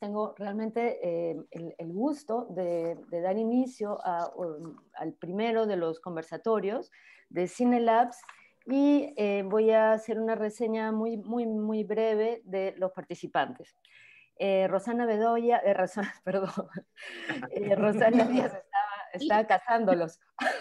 tengo realmente el gusto de dar inicio al primero de los conversatorios de CineLabs y voy a hacer una reseña muy breve de los participantes. Rosana Bedoya, perdón, Rosana Díaz estaba cazándolos.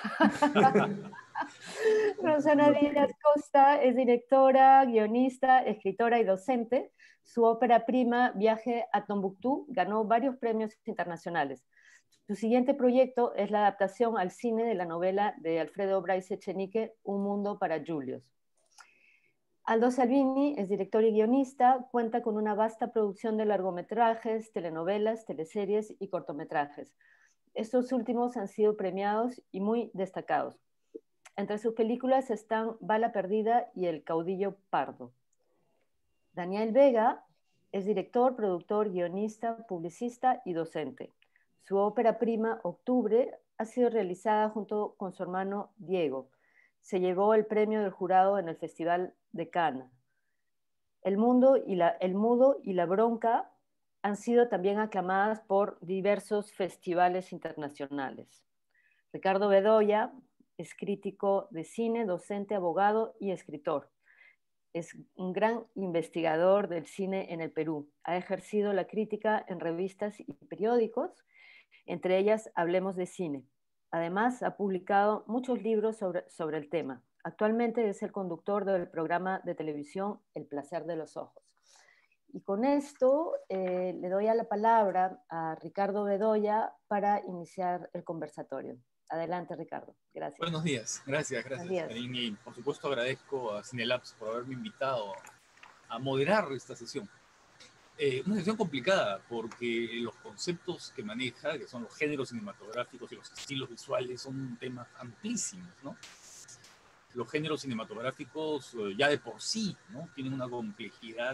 Rosana Díaz Costa es directora, guionista, escritora y docente. Su ópera prima, Viaje a Tombuctú, ganó varios premios internacionales. Su siguiente proyecto es la adaptación al cine de la novela de Alfredo Bryce Echenique, Un mundo para Julios. Aldo Salvini es director y guionista, cuenta con una vasta producción de largometrajes, telenovelas, teleseries y cortometrajes. Estos últimos han sido premiados y muy destacados. Entre sus películas están Bala Perdida y El caudillo pardo. Daniel Vega es director, productor, guionista, publicista y docente. Su ópera prima, Octubre, ha sido realizada junto con su hermano Diego. Se llevó el premio del jurado en el Festival de Cannes. El Mudo y la Bronca han sido también aclamadas por diversos festivales internacionales. Ricardo Bedoya es crítico de cine, docente, abogado y escritor. Es un gran investigador del cine en el Perú. Ha ejercido la crítica en revistas y periódicos, entre ellas Hablemos de Cine. Además, ha publicado muchos libros sobre el tema. Actualmente es el conductor del programa de televisión El placer de los ojos. Y con esto le doy la palabra a Ricardo Bedoya para iniciar el conversatorio. Adelante, Ricardo. Gracias. Buenos días. Gracias, Janine. Y por supuesto agradezco a CineLabs por haberme invitado a moderar esta sesión. Una sesión complicada porque los conceptos que maneja, que son los géneros cinematográficos y los estilos visuales, son temas amplísimos, ¿no? Los géneros cinematográficos ya de por sí, ¿no?, tienen una complejidad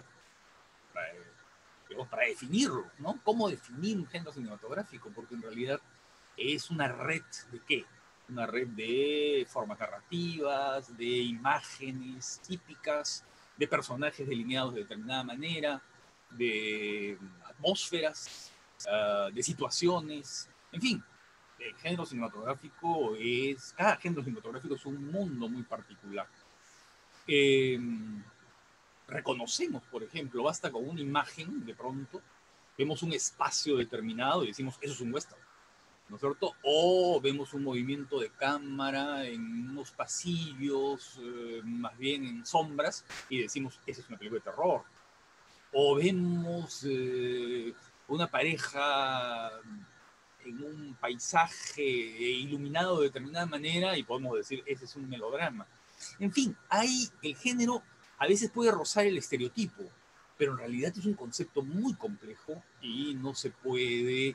para definirlo, ¿no? ¿Cómo definir un género cinematográfico? Porque en realidad es una red de ¿qué? Una red de formas narrativas, de imágenes típicas, de personajes delineados de determinada manera, de atmósferas, de situaciones, en fin. El género cinematográfico cada género cinematográfico es un mundo muy particular. Reconocemos, por ejemplo, basta con una imagen, de pronto, vemos un espacio determinado y decimos, eso es un western, ¿no es cierto? O vemos un movimiento de cámara en unos pasillos, más bien en sombras, y decimos, esa es una película de terror. O vemos una pareja en un paisaje iluminado de determinada manera y podemos decir, ese es un melodrama. En fin, el género a veces puede rozar el estereotipo, pero en realidad es un concepto muy complejo y no se puede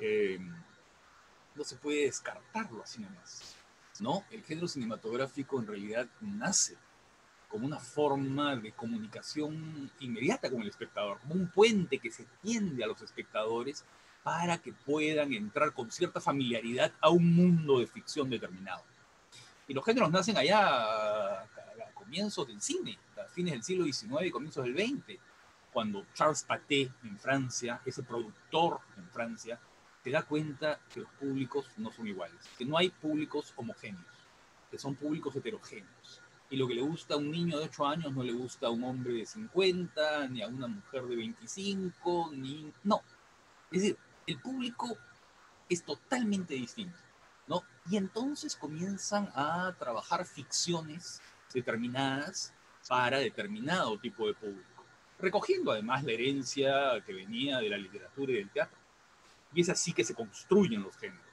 descartarlo así nomás, ¿no? El género cinematográfico en realidad nace como una forma de comunicación inmediata con el espectador, como un puente que se tiende a los espectadores para que puedan entrar con cierta familiaridad a un mundo de ficción determinado. Y los géneros nacen allá a comienzos del cine, a fines del siglo XIX y comienzos del XX, cuando Charles Pathé en Francia, ese productor en Francia, se da cuenta que los públicos no son iguales, que no hay públicos homogéneos, que son públicos heterogéneos. Y lo que le gusta a un niño de 8 años no le gusta a un hombre de 50, ni a una mujer de 25, no. Es decir, el público es totalmente distinto, ¿no? Y entonces comienzan a trabajar ficciones determinadas para determinado tipo de público, recogiendo además la herencia que venía de la literatura y del teatro. Y es así que se construyen los géneros.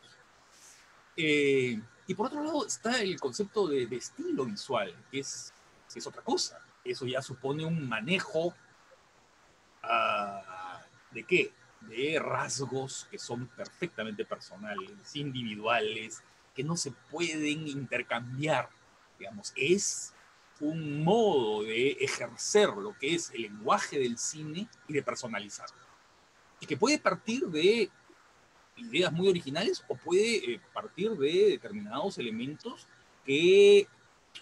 Y por otro lado está el concepto de estilo visual, que es otra cosa. Eso ya supone un manejo ¿de qué? De rasgos que son perfectamente personales, individuales, que no se pueden intercambiar. Digamos, es un modo de ejercer lo que es el lenguaje del cine y de personalizarlo. Y que puede partir de ideas muy originales o puede partir de determinados elementos que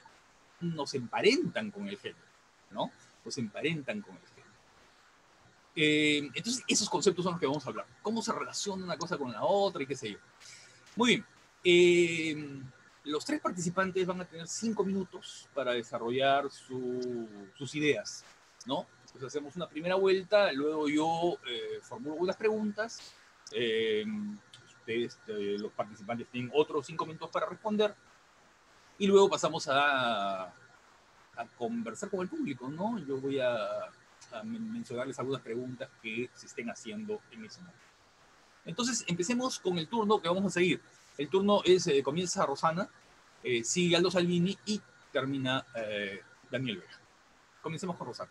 nos emparentan con el género, ¿no? Nos emparentan con el género. Entonces, esos conceptos son los que vamos a hablar. ¿Cómo se relaciona una cosa con la otra y qué sé yo? Muy bien. Los tres participantes van a tener 5 minutos para desarrollar sus ideas, ¿no? Entonces hacemos una primera vuelta, luego yo formulo unas preguntas, ustedes, los participantes tienen otros 5 minutos para responder, y luego pasamos a conversar con el público, ¿no? Yo voy a mencionarles algunas preguntas que se estén haciendo en ese momento. Entonces, empecemos con el turno que vamos a seguir. El turno comienza Rosana, sigue Aldo Salvini y termina Daniel Vega. Comencemos con Rosana.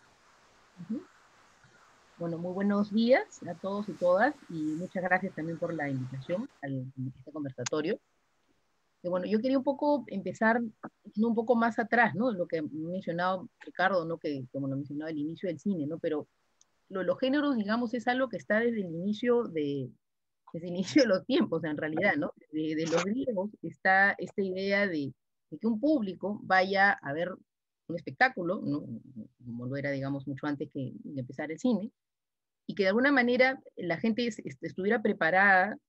Bueno, muy buenos días a todos y todas, y muchas gracias también por la invitación a este conversatorio. Que bueno, yo quería un poco empezar un poco más atrás, ¿no? Lo que ha mencionado Ricardo, ¿no? Que como lo mencionaba al inicio del cine, ¿no? Pero los géneros, digamos, es algo que está desde el inicio desde el inicio de los tiempos, en realidad, ¿no? De los griegos está esta idea de que un público vaya a ver un espectáculo, ¿no? Como lo era, digamos, mucho antes de empezar el cine, y que de alguna manera la gente estuviera preparada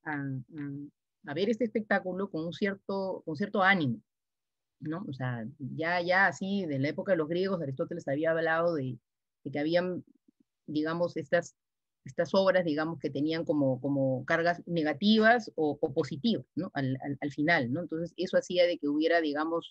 a ver este espectáculo con cierto ánimo, ¿no? O sea, ya así, de la época de los griegos, Aristóteles había hablado de que habían, digamos, estas obras, digamos, que tenían como cargas negativas o positivas, ¿no? Al final, ¿no? Entonces, eso hacía de que hubiera, digamos,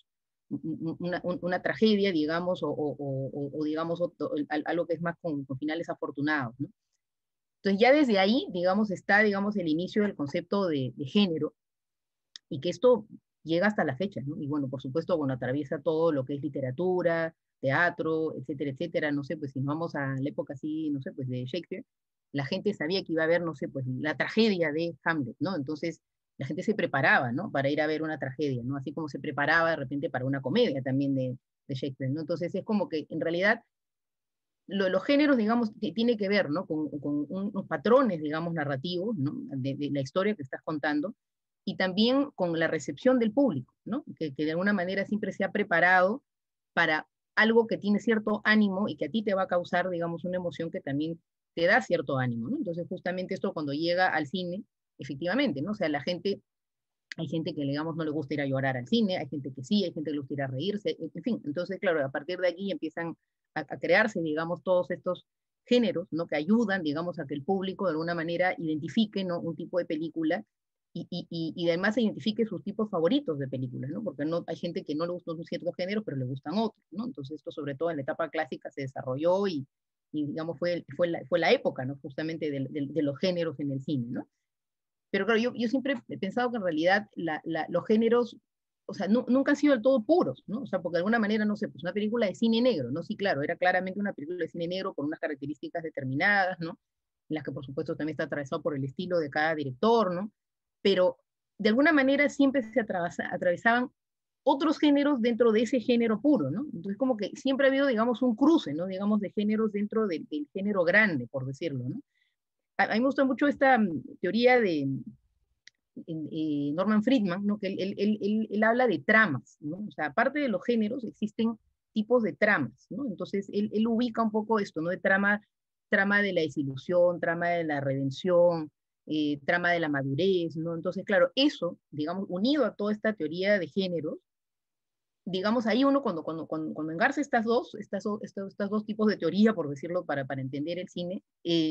una tragedia, digamos, o digamos, algo que es más con finales afortunados, ¿no? Entonces, ya desde ahí, digamos, está, digamos, el inicio del concepto de género, y que esto llega hasta la fecha, ¿no? Y bueno, por supuesto, bueno, atraviesa todo lo que es literatura, teatro, etcétera, etcétera. No sé, pues si nos vamos a la época así, no sé, pues de Shakespeare, la gente sabía que iba a haber, no sé, pues la tragedia de Hamlet, ¿no? Entonces, la gente se preparaba, ¿no? Para ir a ver una tragedia, ¿no? Así como se preparaba de repente para una comedia también de Shakespeare, ¿no? Entonces, es como que en realidad los géneros, digamos, tiene que ver, ¿no? Con unos patrones, digamos, narrativos, ¿no? De la historia que estás contando, y también con la recepción del público, ¿no? Que de alguna manera siempre se ha preparado para algo que tiene cierto ánimo y que a ti te va a causar, digamos, una emoción que también te da cierto ánimo, ¿no? Entonces, justamente esto cuando llega al cine, efectivamente, ¿no? O sea, hay gente que, digamos, no le gusta ir a llorar al cine, hay gente que sí, hay gente que le gusta ir a reírse, en fin. Entonces, claro, a partir de aquí empiezan a crearse, digamos, todos estos géneros, ¿no? Que ayudan, digamos, a que el público de alguna manera identifique, ¿no? Un tipo de película y además se identifique sus tipos favoritos de películas, ¿no? Porque no, hay gente que no le gustan ciertos géneros, pero le gustan otros, ¿no? Entonces esto sobre todo en la etapa clásica se desarrolló y digamos, fue la época, ¿no? Justamente de los géneros en el cine, ¿no? Pero claro, yo siempre he pensado que en realidad los géneros, o sea, nunca han sido del todo puros, ¿no? O sea, porque de alguna manera, no sé, pues una película de cine negro, ¿no? Sí, claro, era claramente una película de cine negro con unas características determinadas, ¿no? En las que por supuesto también está atravesado por el estilo de cada director, ¿no? Pero de alguna manera siempre se atravesaban otros géneros dentro de ese género puro, ¿no? Entonces como que siempre ha habido, digamos, un cruce, ¿no? Digamos, de géneros dentro del género grande, por decirlo, ¿no? A mí me gusta mucho esta teoría de Norman Friedman, ¿no? Que él habla de tramas, ¿no? O sea, aparte de los géneros, existen tipos de tramas, ¿no? Entonces, él ubica un poco esto, ¿no? De trama de la desilusión, trama de la redención, trama de la madurez, ¿no? Entonces, claro, eso, digamos, unido a toda esta teoría de géneros, digamos, ahí uno cuando engarza estos dos tipos de teoría, por decirlo, para entender el cine,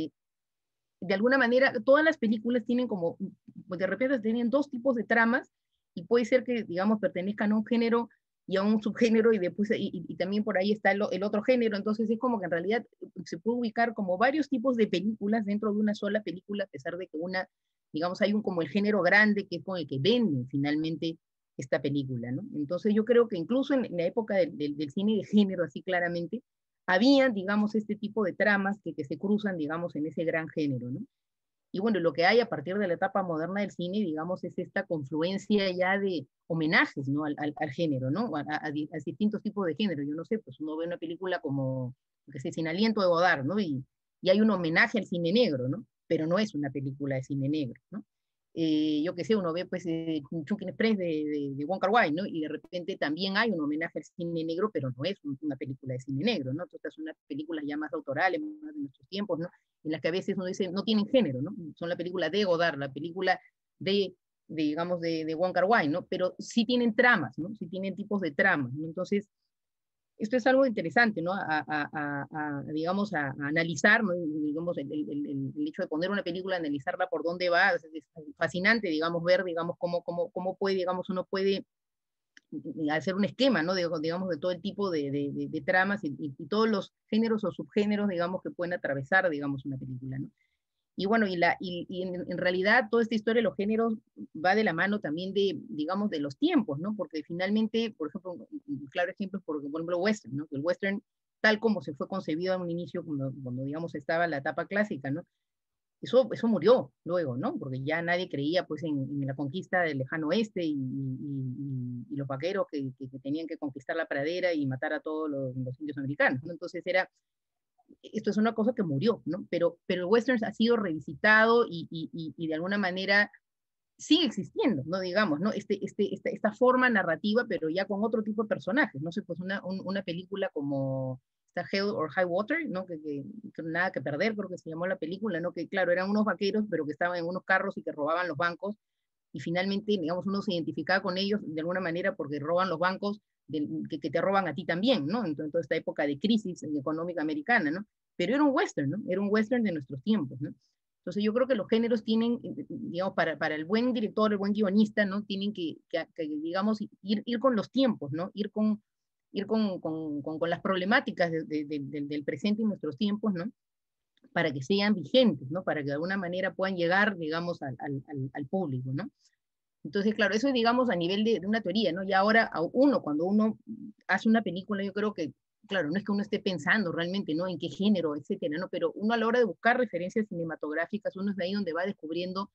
de alguna manera, todas las películas tienen como, de repente tienen dos tipos de tramas, y puede ser que, digamos, pertenezcan a un género y a un subgénero, y después, y también por ahí está el otro género. Entonces es como que en realidad se puede ubicar como varios tipos de películas dentro de una sola película, a pesar de que una, digamos, hay como el género grande, que es con el que venden finalmente esta película, ¿no? Entonces yo creo que incluso en la época del cine de género, así claramente, habían, digamos, este tipo de tramas que se cruzan, digamos, en ese gran género, ¿no? Y bueno, lo que hay a partir de la etapa moderna del cine, digamos, es esta confluencia ya de homenajes, ¿no? Al género, ¿no? A distintos tipos de género. Yo no sé, pues uno ve una película como, que sé, Sin aliento de Godard, ¿no? Y hay un homenaje al cine negro, ¿no? Pero no es una película de cine negro, ¿no? yo qué sé, uno ve pues Chungking Express de Wong Kar-wai, ¿no? Y de repente también hay un homenaje al cine negro, pero no es una película de cine negro, ¿no? Entonces son unas películas ya más autorales, más de nuestros tiempos, ¿no? En las que a veces uno dice, no tienen género, ¿no? Son la película de Godard, la película digamos, de Wong Kar-wai, ¿no? Pero sí tienen tramas, ¿no? Sí tienen tipos de tramas, ¿no? Entonces, esto es algo interesante, ¿no? Digamos, a analizar, ¿no? Digamos, el hecho de poner una película, analizarla por dónde va, es fascinante, digamos, ver, digamos, cómo puede, digamos, uno puede hacer un esquema, ¿no? Digamos, de todo el tipo de tramas y todos los géneros o subgéneros, digamos, que pueden atravesar, digamos, una película, ¿no? Y bueno, en realidad toda esta historia de los géneros va de la mano también digamos, de los tiempos, ¿no? Porque finalmente, por ejemplo, un claro ejemplo es, por ejemplo, western, ¿no? El western, tal como se fue concebido a un inicio, cuando digamos, estaba la etapa clásica, ¿no? Eso murió luego, ¿no? Porque ya nadie creía, pues, en la conquista del lejano oeste y los vaqueros que tenían que conquistar la pradera y matar a todos los indios americanos, ¿no? Entonces esto es una cosa que murió, ¿no? Pero el western ha sido revisitado y de alguna manera sigue existiendo, ¿no? Digamos, ¿no? Esta forma narrativa, pero ya con otro tipo de personajes, no sé, pues una película como Hell or High Water, ¿no? Que nada que perder, creo que se llamó la película, ¿no? Que claro, eran unos vaqueros, pero que estaban en unos carros y que robaban los bancos, y finalmente, digamos, uno se identificaba con ellos de alguna manera porque roban los bancos que te roban a ti también, ¿no? En toda esta época de crisis económica americana, ¿no? Pero era un western, ¿no? Era un western de nuestros tiempos, ¿no? Entonces yo creo que los géneros tienen, digamos, para el buen director, el buen guionista, ¿no? Tienen digamos, ir con los tiempos, ¿no? Ir con las problemáticas del presente y nuestros tiempos, ¿no? Para que sean vigentes, ¿no? Para que de alguna manera puedan llegar, digamos, al público, ¿no? Entonces, claro, eso es, digamos, a nivel de una teoría, ¿no? Y ahora, cuando uno hace una película, yo creo que, claro, no es que uno esté pensando realmente, ¿no? En qué género, etcétera, ¿no? Pero uno a la hora de buscar referencias cinematográficas, uno es de ahí donde va descubriendo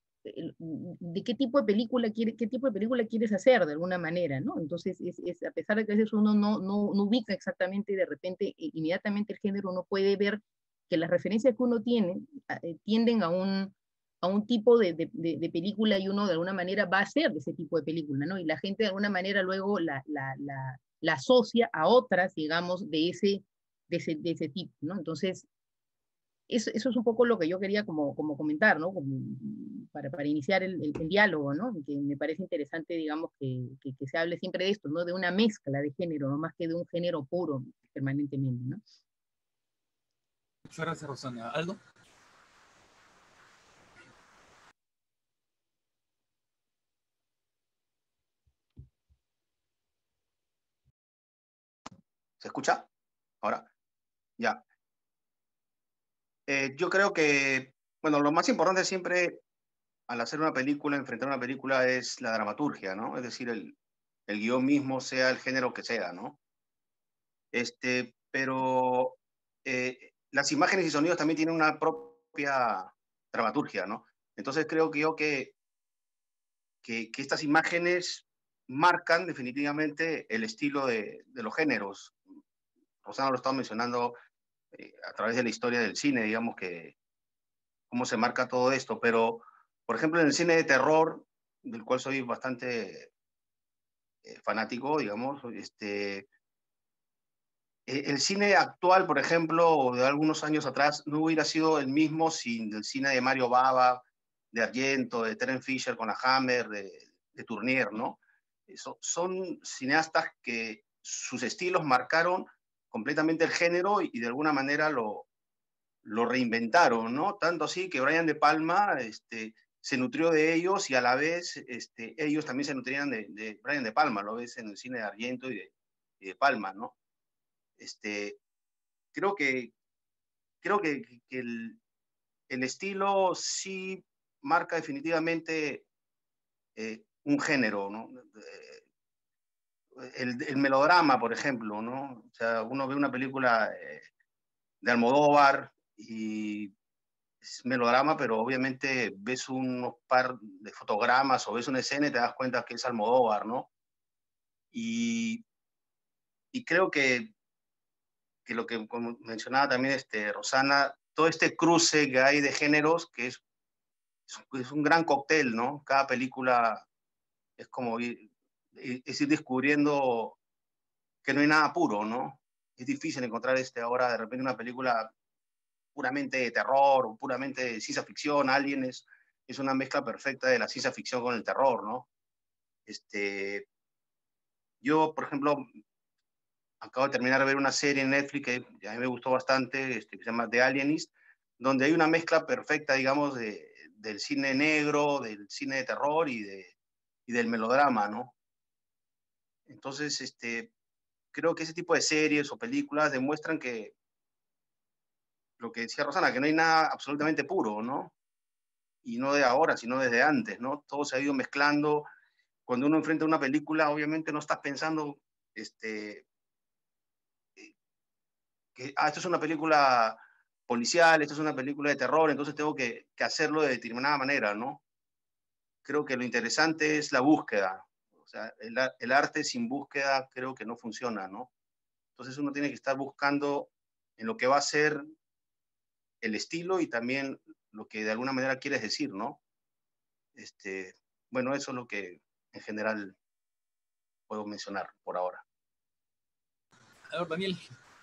de qué tipo de película qué tipo de película quieres hacer de alguna manera, ¿no? Entonces, a pesar de que a veces uno no ubica exactamente de repente, inmediatamente el género, uno puede ver que las referencias que uno tiene tienden a un tipo de película y uno de alguna manera va a hacer de ese tipo de película, ¿no? Y la gente de alguna manera luego la asocia a otras, digamos, de ese tipo, ¿no? Entonces, eso es un poco lo que yo quería como comentar, ¿no? Para iniciar el diálogo, ¿no? Que me parece interesante, digamos, que se hable siempre de esto, ¿no? De una mezcla de género, no más que de un género puro permanentemente, ¿no? Muchas gracias, Rosana. ¿Aldo? ¿Se escucha? Ahora, ya. Yo creo que, bueno, lo más importante siempre al hacer una película, enfrentar una película, es la dramaturgia, ¿no? Es decir, el guión mismo, sea el género que sea, ¿no? Pero las imágenes y sonidos también tienen una propia dramaturgia, ¿no? Entonces creo que estas imágenes marcan definitivamente el estilo de los géneros. Rosana lo estaba mencionando a través de la historia del cine, digamos que cómo se marca todo esto, pero por ejemplo en el cine de terror, del cual soy bastante fanático, digamos, el cine actual, por ejemplo, de algunos años atrás, no hubiera sido el mismo sin el cine de Mario Bava, de Argento, de Terence Fisher con la Hammer, de Tournier, ¿no? Son cineastas que sus estilos marcaron completamente el género y de alguna manera lo reinventaron, ¿no? Tanto así que Brian De Palma se nutrió de ellos y a la vez ellos también se nutrían de Brian De Palma, lo ves en el cine de Argento y de Palma, ¿no? Este, creo que, creo que el estilo sí marca definitivamente un género, ¿no? El melodrama, por ejemplo, ¿no? O sea, uno ve una película de Almodóvar y es melodrama, pero obviamente ves unos par de fotogramas o ves una escena y te das cuenta que es Almodóvar, ¿no? Y, y creo que lo que como mencionaba también Rosana, todo este cruce que hay de géneros, que es es un gran cóctel, ¿no? Cada película es como es ir descubriendo que no hay nada puro, ¿no? Es difícil encontrar ahora de repente una película puramente de terror o puramente de ciencia ficción. Alien es una mezcla perfecta de la ciencia ficción con el terror, ¿no? Yo, por ejemplo, acabo de terminar de ver una serie en Netflix que a mí me gustó bastante, que se llama The Alienist, donde hay una mezcla perfecta, digamos, del cine negro, del cine de terror y del melodrama, ¿no? Entonces, creo que ese tipo de series o películas demuestran que lo que decía Rosana, que no hay nada absolutamente puro, ¿no? Y no de ahora, sino desde antes, ¿no? Todo se ha ido mezclando. Cuando uno enfrenta una película, obviamente no estás pensando esto es una película policial, esto es una película de terror, entonces tengo que hacerlo de determinada manera, ¿no? Creo que lo interesante es la búsqueda. O sea, el arte sin búsqueda creo que no funciona, ¿no? Entonces uno tiene que estar buscando en lo que va a ser el estilo y también lo que de alguna manera quieres decir, ¿no? Bueno, eso es lo que en general puedo mencionar por ahora. A ver, Daniel.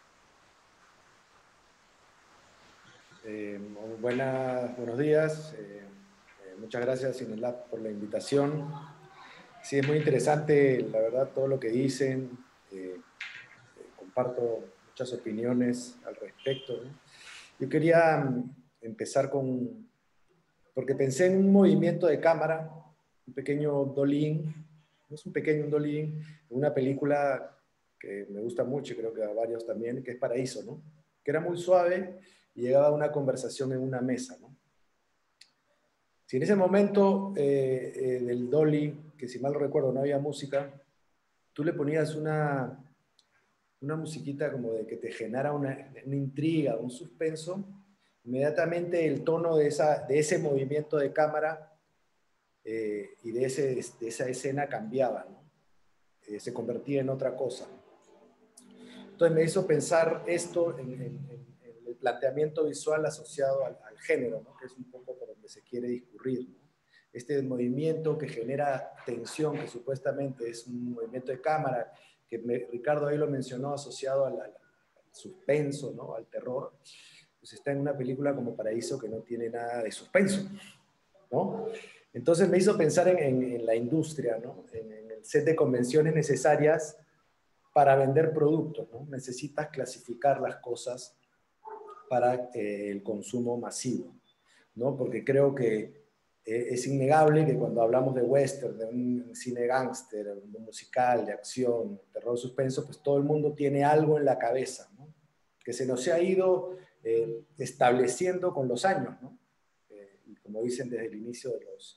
Buenos días. Muchas gracias, Cinelab, por la invitación. Sí, es muy interesante, la verdad, todo lo que dicen. Comparto muchas opiniones al respecto, ¿no? Yo quería empezar porque pensé en un movimiento de cámara, un pequeño dolín, no es un pequeño, un dolín, una película que me gusta mucho y creo que a varios también, que es Paraíso, ¿no? Que era muy suave y llegaba a una conversación en una mesa, ¿no? Si en ese momento del dolly, que si mal recuerdo no había música, tú le ponías una musiquita como de que te genera una intriga, un suspenso, inmediatamente el tono de ese movimiento de cámara y de esa escena cambiaba, ¿no? Se convertía en otra cosa. Entonces me hizo pensar esto en el planteamiento visual asociado al género, ¿no? Que es un poco por donde se quiere discurrir, ¿no? Este movimiento que genera tensión, que supuestamente es un movimiento de cámara, que Ricardo ahí lo mencionó, asociado al suspenso, ¿no? Al terror, pues está en una película como Paraíso que no tiene nada de suspenso, ¿no? Entonces me hizo pensar en la industria, ¿no? En el set de convenciones necesarias para vender productos, ¿no? Necesitas clasificar las cosas para el consumo masivo, ¿no? Porque creo que es innegable que cuando hablamos de western, de un cine gángster, un musical, de acción, terror, suspenso, pues todo el mundo tiene algo en la cabeza, ¿no? Que se nos ha ido estableciendo con los años, ¿no? Como dicen desde el inicio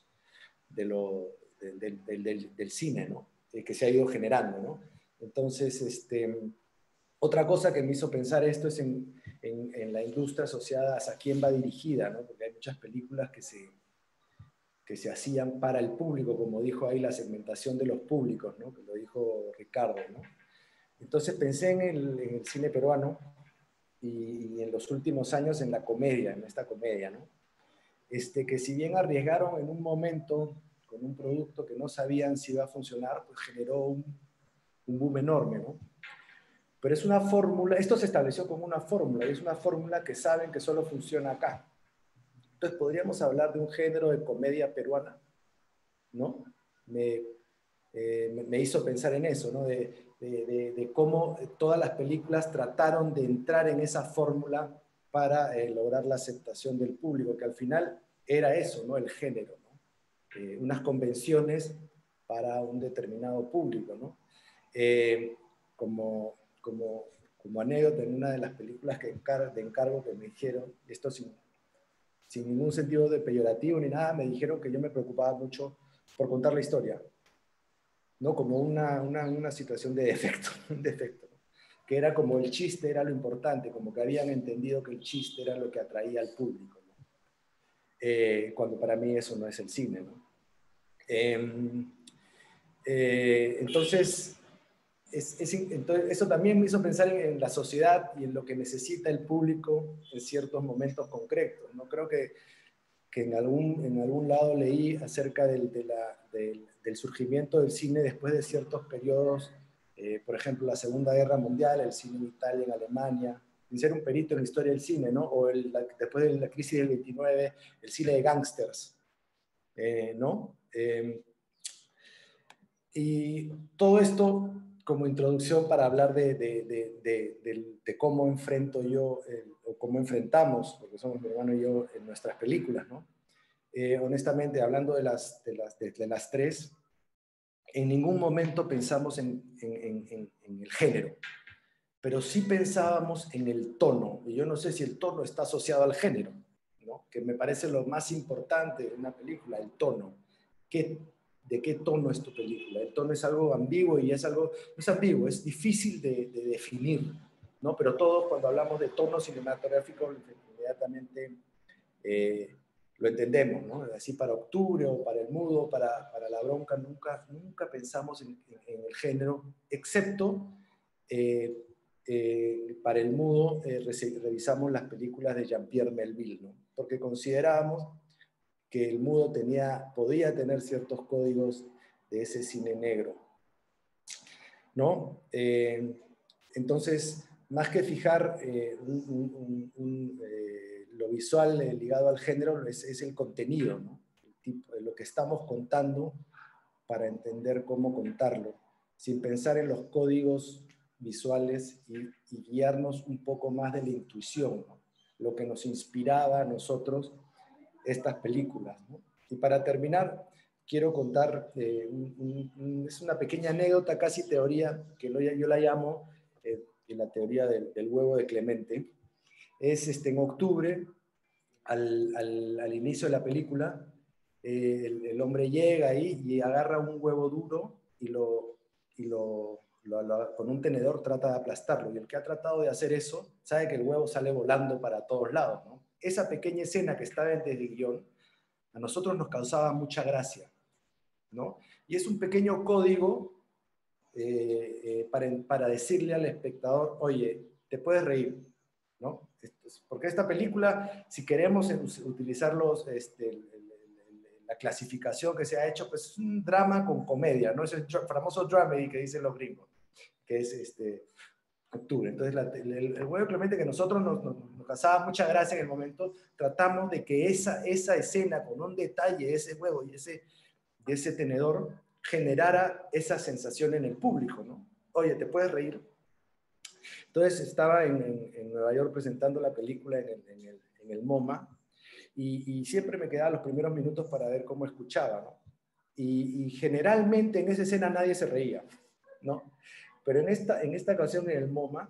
del cine, ¿no? Que se ha ido generando, ¿no? Entonces, otra cosa que me hizo pensar esto es en la industria asociada a quién va dirigida, ¿no? Porque hay muchas películas que se hacían para el público, como dijo ahí la segmentación de los públicos, ¿no? Que lo dijo Ricardo, ¿no? Entonces pensé en el cine peruano y en los últimos años en la comedia, en esta comedia, ¿no? Que si bien arriesgaron en un momento con un producto que no sabían si iba a funcionar, pues generó un boom enorme, ¿no? Pero es una fórmula, esto se estableció como una fórmula, y es una fórmula que saben que solo funciona acá. Entonces podríamos hablar de un género de comedia peruana, ¿no? Me hizo pensar en eso, ¿no? De cómo todas las películas trataron de entrar en esa fórmula para lograr la aceptación del público, que al final era eso, ¿no? El género, ¿no? Unas convenciones para un determinado público, ¿no? Como anécdota, en una de las películas de encargo que me dijeron, esto sin ningún sentido de peyorativo ni nada, me dijeron que yo me preocupaba mucho por contar la historia, ¿no? Como una situación de defecto, un defecto, ¿no? Que era como el chiste era lo importante, como que habían entendido que el chiste era lo que atraía al público, ¿no? Cuando para mí eso no es el cine, ¿no? Entonces, entonces, eso también me hizo pensar en la sociedad y en lo que necesita el público en ciertos momentos concretos. No creo que que en algún lado leí acerca del surgimiento del cine después de ciertos periodos, por ejemplo, la Segunda Guerra Mundial, el cine en Italia, en Alemania, sin ser un perito en la historia del cine, ¿no? O después de la crisis del 29, el cine de gángsters, ¿no? Y todo esto como introducción para hablar de cómo enfrento yo, o cómo enfrentamos, porque somos mi hermano y yo, en nuestras películas, ¿no? Honestamente, hablando de las tres, en ningún momento pensamos en el género, pero sí pensábamos en el tono, y yo no sé si el tono está asociado al género, ¿no? Que me parece lo más importante de una película, el tono. ¿De qué tono es tu película? El tono es algo ambiguo y es algo, no es ambiguo, es difícil de definir, ¿no? Pero todos cuando hablamos de tono cinematográfico, inmediatamente lo entendemos, ¿no? Así para Octubre o para El Mudo, para La Bronca, nunca pensamos en el género, excepto para El Mudo revisamos las películas de Jean-Pierre Melville, ¿no? Porque considerábamos que El Mudo podía tener ciertos códigos de ese cine negro, ¿no? Entonces, más que fijar lo visual ligado al género, es el contenido, ¿no? Lo que estamos contando para entender cómo contarlo, sin pensar en los códigos visuales y guiarnos un poco más de la intuición, ¿no? Lo que nos inspiraba a nosotros estas películas, ¿no? Y para terminar, quiero contar, es una pequeña anécdota, casi teoría, que yo la llamo la teoría del huevo de Clemente. Es en octubre, al inicio de la película, el hombre llega ahí y agarra un huevo duro y con un tenedor trata de aplastarlo. Y el que ha tratado de hacer eso sabe que el huevo sale volando para todos lados, ¿no? Esa pequeña escena que estaba desde el guión, a nosotros nos causaba mucha gracia, ¿no? Y es un pequeño código para decirle al espectador, oye, te puedes reír, ¿no? Porque esta película, si queremos utilizar la clasificación que se ha hecho, pues es un drama con comedia, ¿no? Es el famoso dramedy que dicen los gringos, que es Octubre. Entonces, el huevo Clemente, que nosotros nos causaba mucha gracia en el momento, tratamos de que esa escena con un detalle, ese huevo y ese tenedor, generara esa sensación en el público, ¿no? Oye, ¿te puedes reír? Entonces estaba en Nueva York presentando la película en el MoMA y siempre me quedaba los primeros minutos para ver cómo escuchaba, ¿no? Y generalmente en esa escena nadie se reía, ¿no? Pero en esta ocasión en el MoMA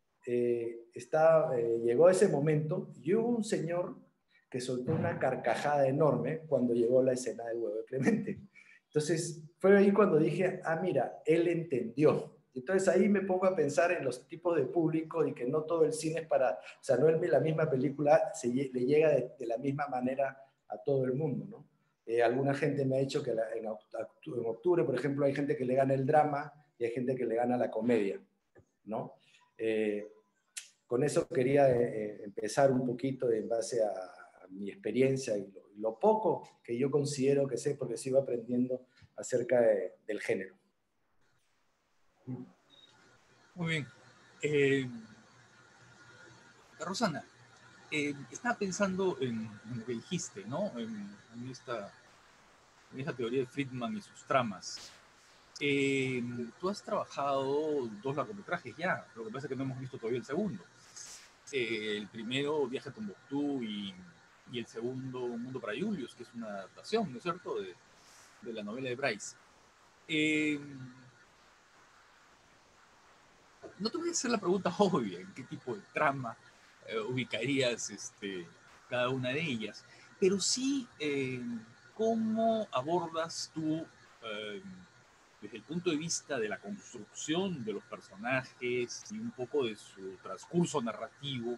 llegó ese momento y hubo un señor que soltó una carcajada enorme cuando llegó la escena del huevo de Clemente. Entonces fue ahí cuando dije, mira, él entendió. Entonces ahí me pongo a pensar en los tipos de público y que no todo el cine es para, o sea, no es la misma película, le llega de la misma manera a todo el mundo, ¿no? Alguna gente me ha dicho que en octubre, por ejemplo, hay gente que le gana el drama y hay gente que le gana la comedia, ¿no? Con eso quería empezar un poquito en base a mi experiencia y lo poco que yo considero que sé, porque sigo aprendiendo acerca del género. Muy bien. Rosana, estaba pensando en lo que dijiste, ¿no? En esta teoría de Friedman y sus tramas. Tú has trabajado 2 largometrajes ya, lo que pasa es que no hemos visto todavía el segundo. El primero, Viaje a Tombuctú, y el segundo, Un Mundo para Julius, que es una adaptación, ¿no es cierto?, de la novela de Bryce. No te voy a hacer la pregunta obvia, ¿en qué tipo de trama ubicarías cada una de ellas? Pero sí, ¿cómo abordas tú, desde el punto de vista de la construcción de los personajes y un poco de su transcurso narrativo,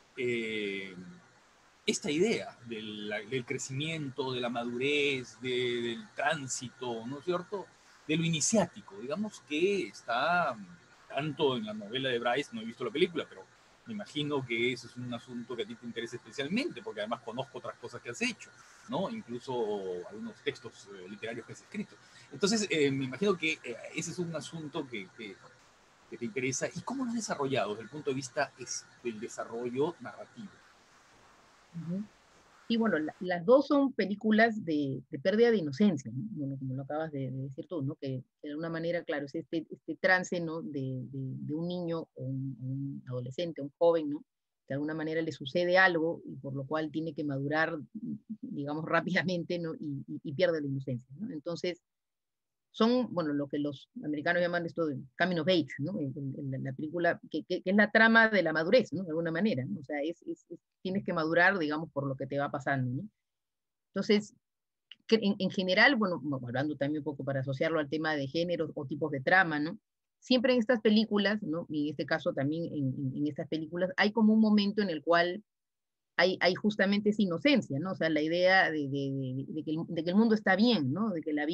esta idea del crecimiento, de la madurez, del tránsito, ¿no es cierto?, de lo iniciático, digamos, que está tanto en la novela de Bryce, no he visto la película, pero Me imagino que eso es un asunto que a ti te interesa especialmente, porque además conozco otras cosas que has hecho, ¿no? Incluso algunos textos literarios que has escrito. Entonces, me imagino que ese es un asunto que te interesa. ¿Y cómo lo has desarrollado desde el punto de vista del desarrollo narrativo? Ujú. Y bueno, las dos son películas de pérdida de inocencia, ¿no? Bueno, como lo acabas de decir tú, ¿no? Que de alguna manera, claro, es este trance, ¿no? De un niño o un adolescente, un joven, ¿no? De alguna manera le sucede algo y por lo cual tiene que madurar, digamos, rápidamente, ¿no? Y pierde la inocencia, ¿no? Entonces, son, bueno, lo que los americanos llaman esto de coming of age, ¿no? La película, que es la trama de la madurez, ¿no? De alguna manera, ¿no? O sea, tienes que madurar, digamos, por lo que te va pasando, ¿no? Entonces, en general, bueno, hablando también un poco para asociarlo al tema de géneros o tipos de trama, ¿no? Siempre en estas películas, ¿no? Y en este caso también en estas películas, hay como un momento en el cual hay justamente esa inocencia, ¿no? O sea, la idea de que el mundo está bien, ¿no? De que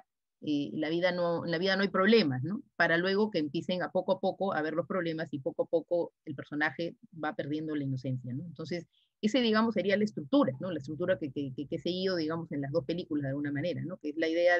en la vida no hay problemas, ¿no? Para luego que empiecen a poco a ver los problemas y poco a poco el personaje va perdiendo la inocencia, ¿no? Entonces, ese, digamos, sería la estructura, ¿no? La estructura que he seguido, digamos, en las dos películas de alguna manera, ¿no? Que es la idea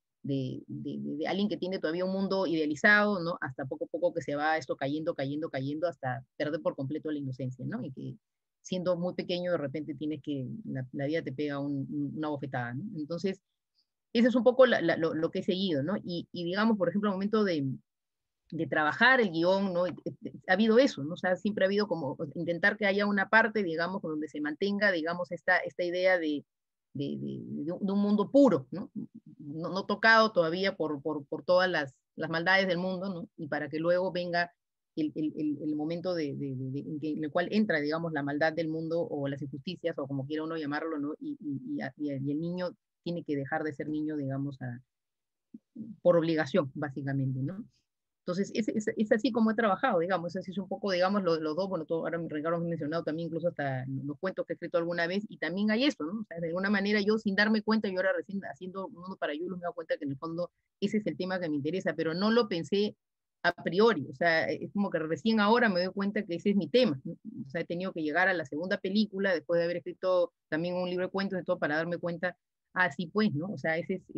de alguien que tiene todavía un mundo idealizado, ¿no? Hasta poco a poco que se va esto cayendo hasta perder por completo la inocencia, ¿no? Y que siendo muy pequeño de repente tienes que, la vida te pega una bofetada, ¿no? Entonces, ese es un poco lo que he seguido, ¿no? Y digamos, por ejemplo, al momento de trabajar el guión, ¿no? Ha habido eso, ¿no? O sea, siempre ha habido como intentar que haya una parte, digamos, donde se mantenga, digamos, esta idea de un mundo puro, ¿no? No tocado todavía por todas las maldades del mundo, ¿no? Y para que luego venga el momento en el cual entra, digamos, la maldad del mundo o las injusticias o como quiera uno llamarlo, ¿no? Y el niño tiene que dejar de ser niño, digamos, por obligación, básicamente, ¿no? Entonces, es así como he trabajado, digamos, así es un poco, digamos, los dos, bueno, todo, ahora Ricardo me ha mencionado también incluso hasta los cuentos que he escrito alguna vez, y también hay eso, ¿no? O sea, de alguna manera yo sin darme cuenta, yo ahora recién haciendo Mundo para Yulos me he dado cuenta que en el fondo ese es el tema que me interesa, pero no lo pensé a priori, o sea, es como que recién ahora me doy cuenta que ese es mi tema, ¿no? O sea, he tenido que llegar a la segunda película después de haber escrito también un libro de cuentos y todo para darme cuenta, ah, sí, pues, ¿no? O sea,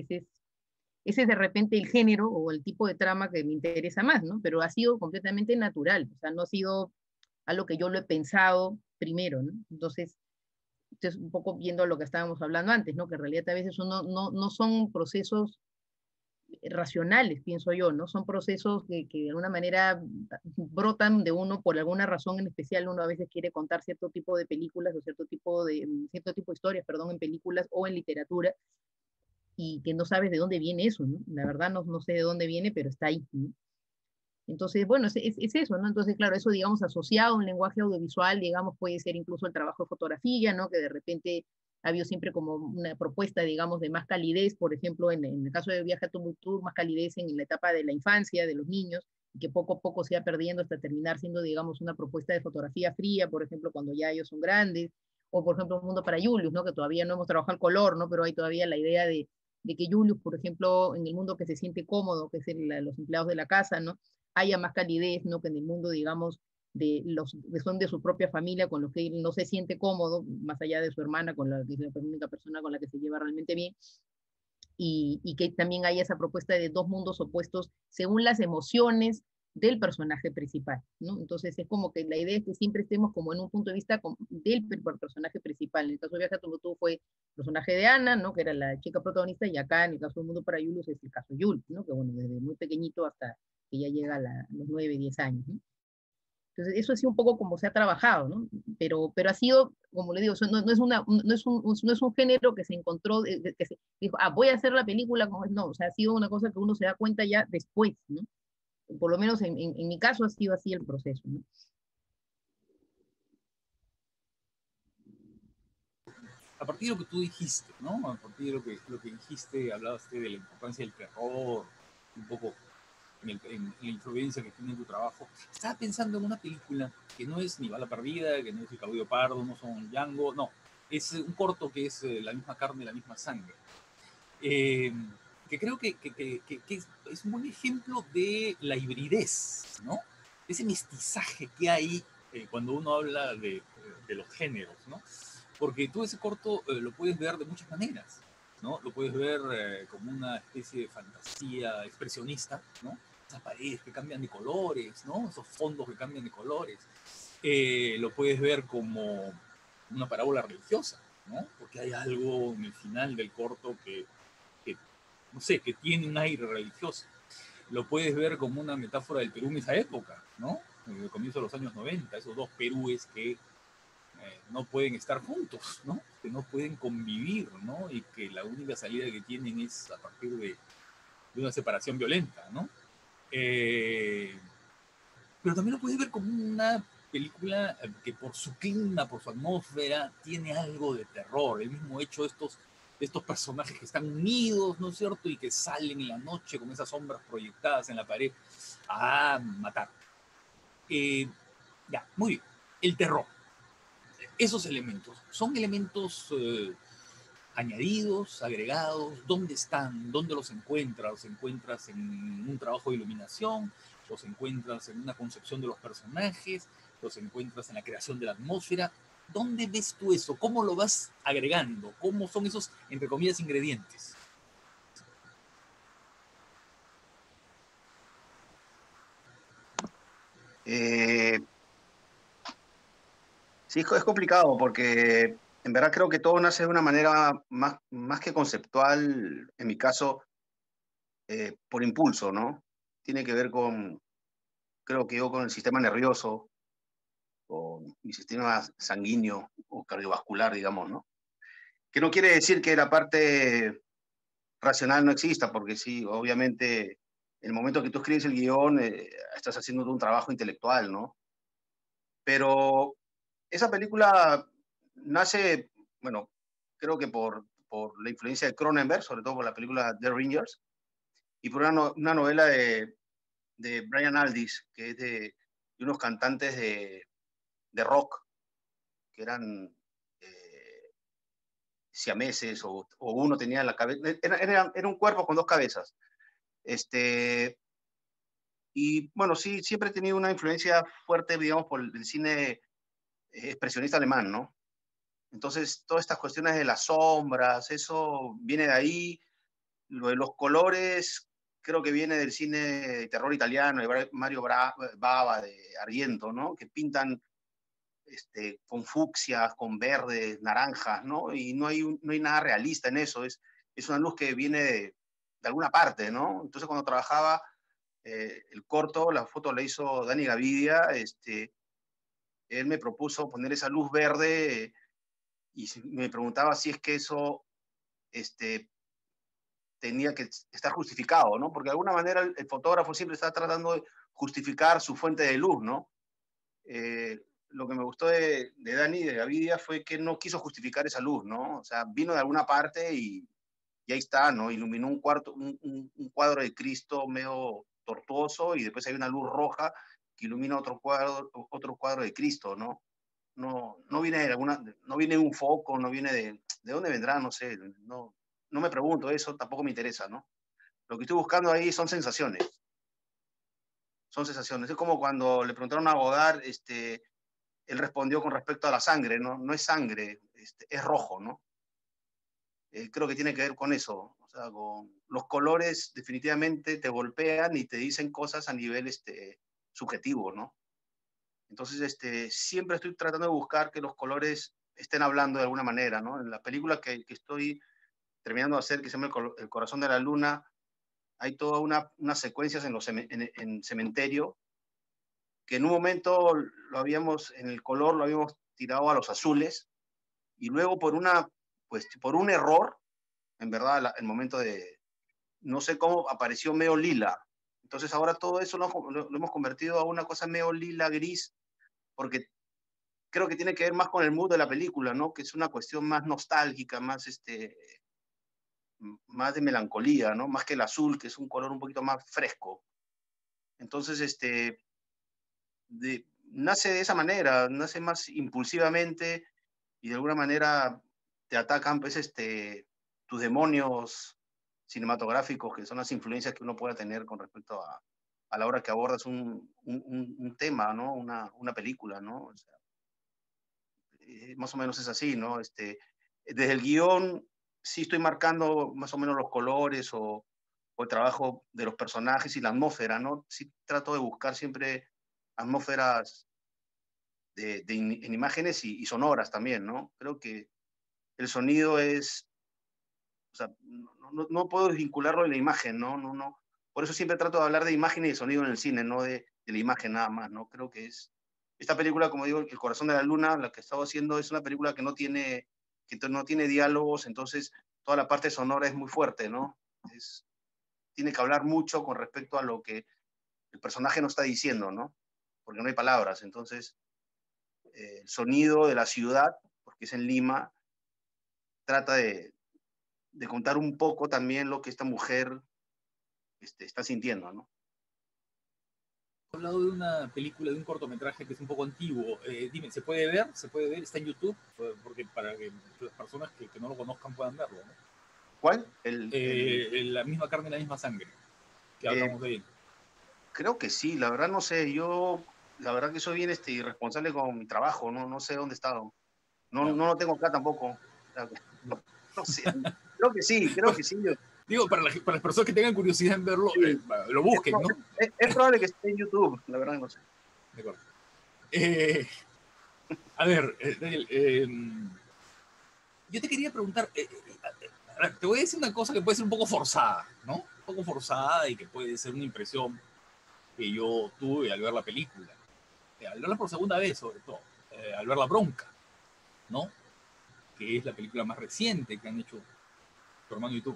ese es de repente el género o el tipo de trama que me interesa más, ¿no? Pero ha sido completamente natural, o sea, no ha sido algo que yo lo he pensado primero, ¿no? Entonces un poco viendo lo que estábamos hablando antes, ¿no? Que en realidad a veces no son procesos racionales, pienso yo, ¿no? Son procesos que de alguna manera brotan de uno por alguna razón en especial. Uno a veces quiere contar cierto tipo de películas o cierto tipo de historias, perdón, en películas o en literatura, y que no sabes de dónde viene eso, ¿no? La verdad no sé de dónde viene, pero está ahí, ¿no? Entonces, bueno, es eso, ¿no? Entonces, claro, eso, digamos, asociado a un lenguaje audiovisual, digamos, puede ser incluso el trabajo de fotografía, ¿no? Que de repente ha habido siempre como una propuesta, digamos, de más calidez, por ejemplo, en el caso de Viaje a Tombuctú, más calidez en la etapa de la infancia, de los niños, y que poco a poco se va perdiendo hasta terminar siendo, digamos, una propuesta de fotografía fría, por ejemplo, cuando ya ellos son grandes, o por ejemplo, Un Mundo para Julius, ¿no? Que todavía no hemos trabajado el color, ¿no? Pero hay todavía la idea de que Julius, por ejemplo, en el mundo que se siente cómodo, que es los empleados de la casa, ¿no? Haya más calidez, ¿no? Que en el mundo, digamos, de los que son de su propia familia, con los que él no se siente cómodo, más allá de su hermana, con la que es la única persona con la que se lleva realmente bien, y que también haya esa propuesta de dos mundos opuestos según las emociones del personaje principal, ¿no? Entonces es como que la idea es que siempre estemos como en un punto de vista del personaje principal. En el caso de Viaje a Tombuctú fue el personaje de Ana, ¿no? Que era la chica protagonista, y acá en el caso de Mundo para Julius es el caso de Jules, ¿no? Que bueno, desde muy pequeñito hasta que ya llega a los 9, 10 años, ¿no? Entonces, eso ha sido un poco como se ha trabajado, ¿no? Pero ha sido, como le digo, no es un género que se encontró, que se dijo, ah, voy a hacer la película como es. No, o sea, ha sido una cosa que uno se da cuenta ya después, ¿no? Por lo menos en mi caso ha sido así el proceso, ¿no? A partir de lo que tú dijiste, ¿no? A partir de lo que dijiste, hablaste de la importancia del terror, un poco en la influencia que tiene en tu trabajo. Estaba pensando en una película que no es ni Bala Perdida, que no es El Caballo Pardo, no son Django, no. Es un corto que es La misma carne, la misma sangre. Que creo que es un buen ejemplo de la hibridez, ¿no? Ese mestizaje que hay cuando uno habla de los géneros, ¿no? Porque tú ese corto lo puedes ver de muchas maneras, ¿no? Lo puedes ver como una especie de fantasía expresionista, ¿no? Esas paredes que cambian de colores, ¿no? Esos fondos que cambian de colores. Lo puedes ver como una parábola religiosa, ¿no? Porque hay algo en el final del corto que no sé, que tiene un aire religioso. Lo puedes ver como una metáfora del Perú en esa época, ¿no? En el comienzo de los años 90, esos dos Perúes que no pueden estar juntos, ¿no? Que no pueden convivir, ¿no? Y que la única salida que tienen es a partir de una separación violenta, ¿no? Pero también lo puedes ver como una película que por su clima, por su atmósfera, tiene algo de terror. El mismo hecho de estos personajes que están unidos, ¿no es cierto? Y que salen en la noche con esas sombras proyectadas en la pared a matar. Ya, muy bien. El terror. Esos elementos son elementos añadidos, agregados. ¿Dónde están? ¿Dónde los encuentras? ¿Los encuentras en un trabajo de iluminación? ¿Los encuentras en una concepción de los personajes? ¿Los encuentras en la creación de la atmósfera? ¿Dónde ves tú eso? ¿Cómo lo vas agregando? ¿Cómo son esos, entre comillas, ingredientes? Sí, es complicado porque en verdad creo que todo nace de una manera más que conceptual, en mi caso, por impulso, ¿no? Tiene que ver con, creo que yo, con el sistema nervioso, con mi sistema sanguíneo o cardiovascular, digamos, ¿no? Que no quiere decir que la parte racional no exista, porque sí, obviamente, en el momento que tú escribes el guión, estás haciendo un trabajo intelectual, ¿no? Pero esa película nace, bueno, creo que por la influencia de Cronenberg, sobre todo por la película The Rangers, y por una novela de Brian Aldiss, que es de unos cantantes de rock, que eran siameses, o uno tenía la cabeza, era un cuerpo con dos cabezas. Este, y bueno, sí, siempre he tenido una influencia fuerte, digamos, por el cine expresionista alemán, ¿no? Entonces, todas estas cuestiones de las sombras, eso viene de ahí. Lo de los colores, creo que viene del cine de terror italiano, de Mario Bava, de Argento, ¿no? Que pintan con fucsias, con verdes, naranjas, ¿no? Y no hay nada realista en eso. Es una luz que viene de alguna parte, ¿no? Entonces, cuando trabajaba el corto, la foto la hizo Dani Gavidia, él me propuso poner esa luz verde y me preguntaba si es que eso tenía que estar justificado, ¿no? Porque de alguna manera el fotógrafo siempre está tratando de justificar su fuente de luz, ¿no? Lo que me gustó de Dani, de Gavidia, fue que no quiso justificar esa luz, ¿no? O sea, vino de alguna parte y ahí está, ¿no? Iluminó un cuadro de Cristo medio tortuoso y después hay una luz roja que ilumina otro cuadro de Cristo, ¿no? No viene de no viene de un foco, no viene de dónde vendrá, no sé, no me pregunto eso, tampoco me interesa, ¿no? Lo que estoy buscando ahí son sensaciones, son sensaciones. Es como cuando le preguntaron a Godard, él respondió con respecto a la sangre, ¿no? No es sangre, es rojo, ¿no? Creo que tiene que ver con eso, o sea, con los colores definitivamente te golpean y te dicen cosas a nivel subjetivo, ¿no? Entonces, siempre estoy tratando de buscar que los colores estén hablando de alguna manera, ¿no? En la película que estoy terminando de hacer, que se llama El corazón de la luna, hay toda unas secuencias en cementerio, que en un momento en el color lo habíamos tirado a los azules, y luego pues por un error, en verdad, el momento no sé cómo apareció medio lila. Entonces ahora todo eso lo hemos convertido a una cosa medio lila, gris, porque creo que tiene que ver más con el mood de la película, ¿no? Que es una cuestión más nostálgica, más de melancolía, ¿no? Más que el azul, que es un color un poquito más fresco. Entonces, nace de esa manera, nace más impulsivamente y de alguna manera te atacan, pues, tus demonios cinematográficos, que son las influencias que uno pueda tener con respecto a la hora que abordas un tema, ¿no? Una película, ¿no? O sea, más o menos es así, ¿no? Desde el guión sí estoy marcando más o menos los colores o el trabajo de los personajes y la atmósfera, ¿no? Sí trato de buscar siempre atmósferas en imágenes y sonoras también, ¿no? Creo que el sonido es, o sea, no puedo desvincularlo de la imagen, ¿no? No. Por eso siempre trato de hablar de imagen y de sonido en el cine, no de la imagen nada más, ¿no? Creo que es, esta película, como digo, El corazón de la luna, la que he estado haciendo, es una película que no tiene diálogos, entonces toda la parte sonora es muy fuerte, ¿no? Tiene que hablar mucho con respecto a lo que el personaje no está diciendo, ¿no? Porque no hay palabras, entonces el sonido de la ciudad, porque es en Lima, trata de contar un poco también lo que esta mujer está sintiendo, ¿no? He hablado de una película, de un cortometraje que es un poco antiguo. Dime, ¿se puede ver? ¿Se puede ver? ¿Está en YouTube? Porque para que las personas que no lo conozcan puedan verlo, ¿no? ¿Cuál? La misma carne, la misma sangre, que Eh, hablamos de él. creo que sí, la verdad no sé, yo la verdad que soy bien irresponsable con mi trabajo, no sé dónde he estado. No. No lo tengo acá tampoco. O sea, no sé, creo que sí. Digo, para las personas que tengan curiosidad en verlo, Sí. lo busquen, ¿no? Es probable que esté en YouTube, la verdad no sé. De acuerdo. A ver, Daniel, yo te quería preguntar, a ver, te voy a decir una cosa que puede ser un poco forzada, ¿no? Un poco forzada y que puede ser una impresión que yo tuve al ver la película. Al verla por segunda vez, sobre todo, al ver La Bronca, ¿no? Que es la película más reciente que han hecho tu hermano y tú.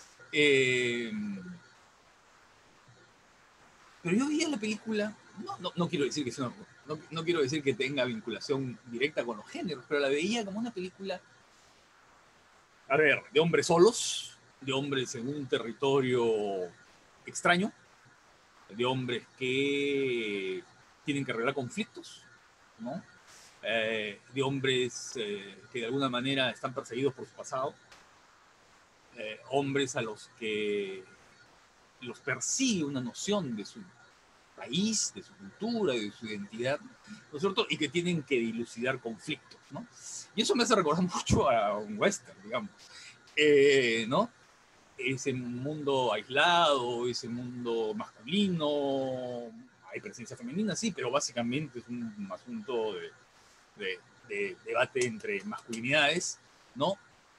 Pero yo veía la película, no quiero decir que sea no quiero decir que tenga vinculación directa con los géneros, pero la veía como una película, a ver, de hombres solos, de hombres en un territorio extraño, de hombres que tienen que arreglar conflictos, ¿no? De hombres que de alguna manera están perseguidos por su pasado, hombres a los que los persigue una noción de su país, de su cultura, de su identidad, ¿no es cierto? Y que tienen que dilucidar conflictos, ¿no? Y eso me hace recordar mucho a un western, digamos, ¿no? Ese mundo aislado, ese mundo masculino, hay presencia femenina, sí, pero básicamente es un asunto de debate entre masculinidades, ¿no?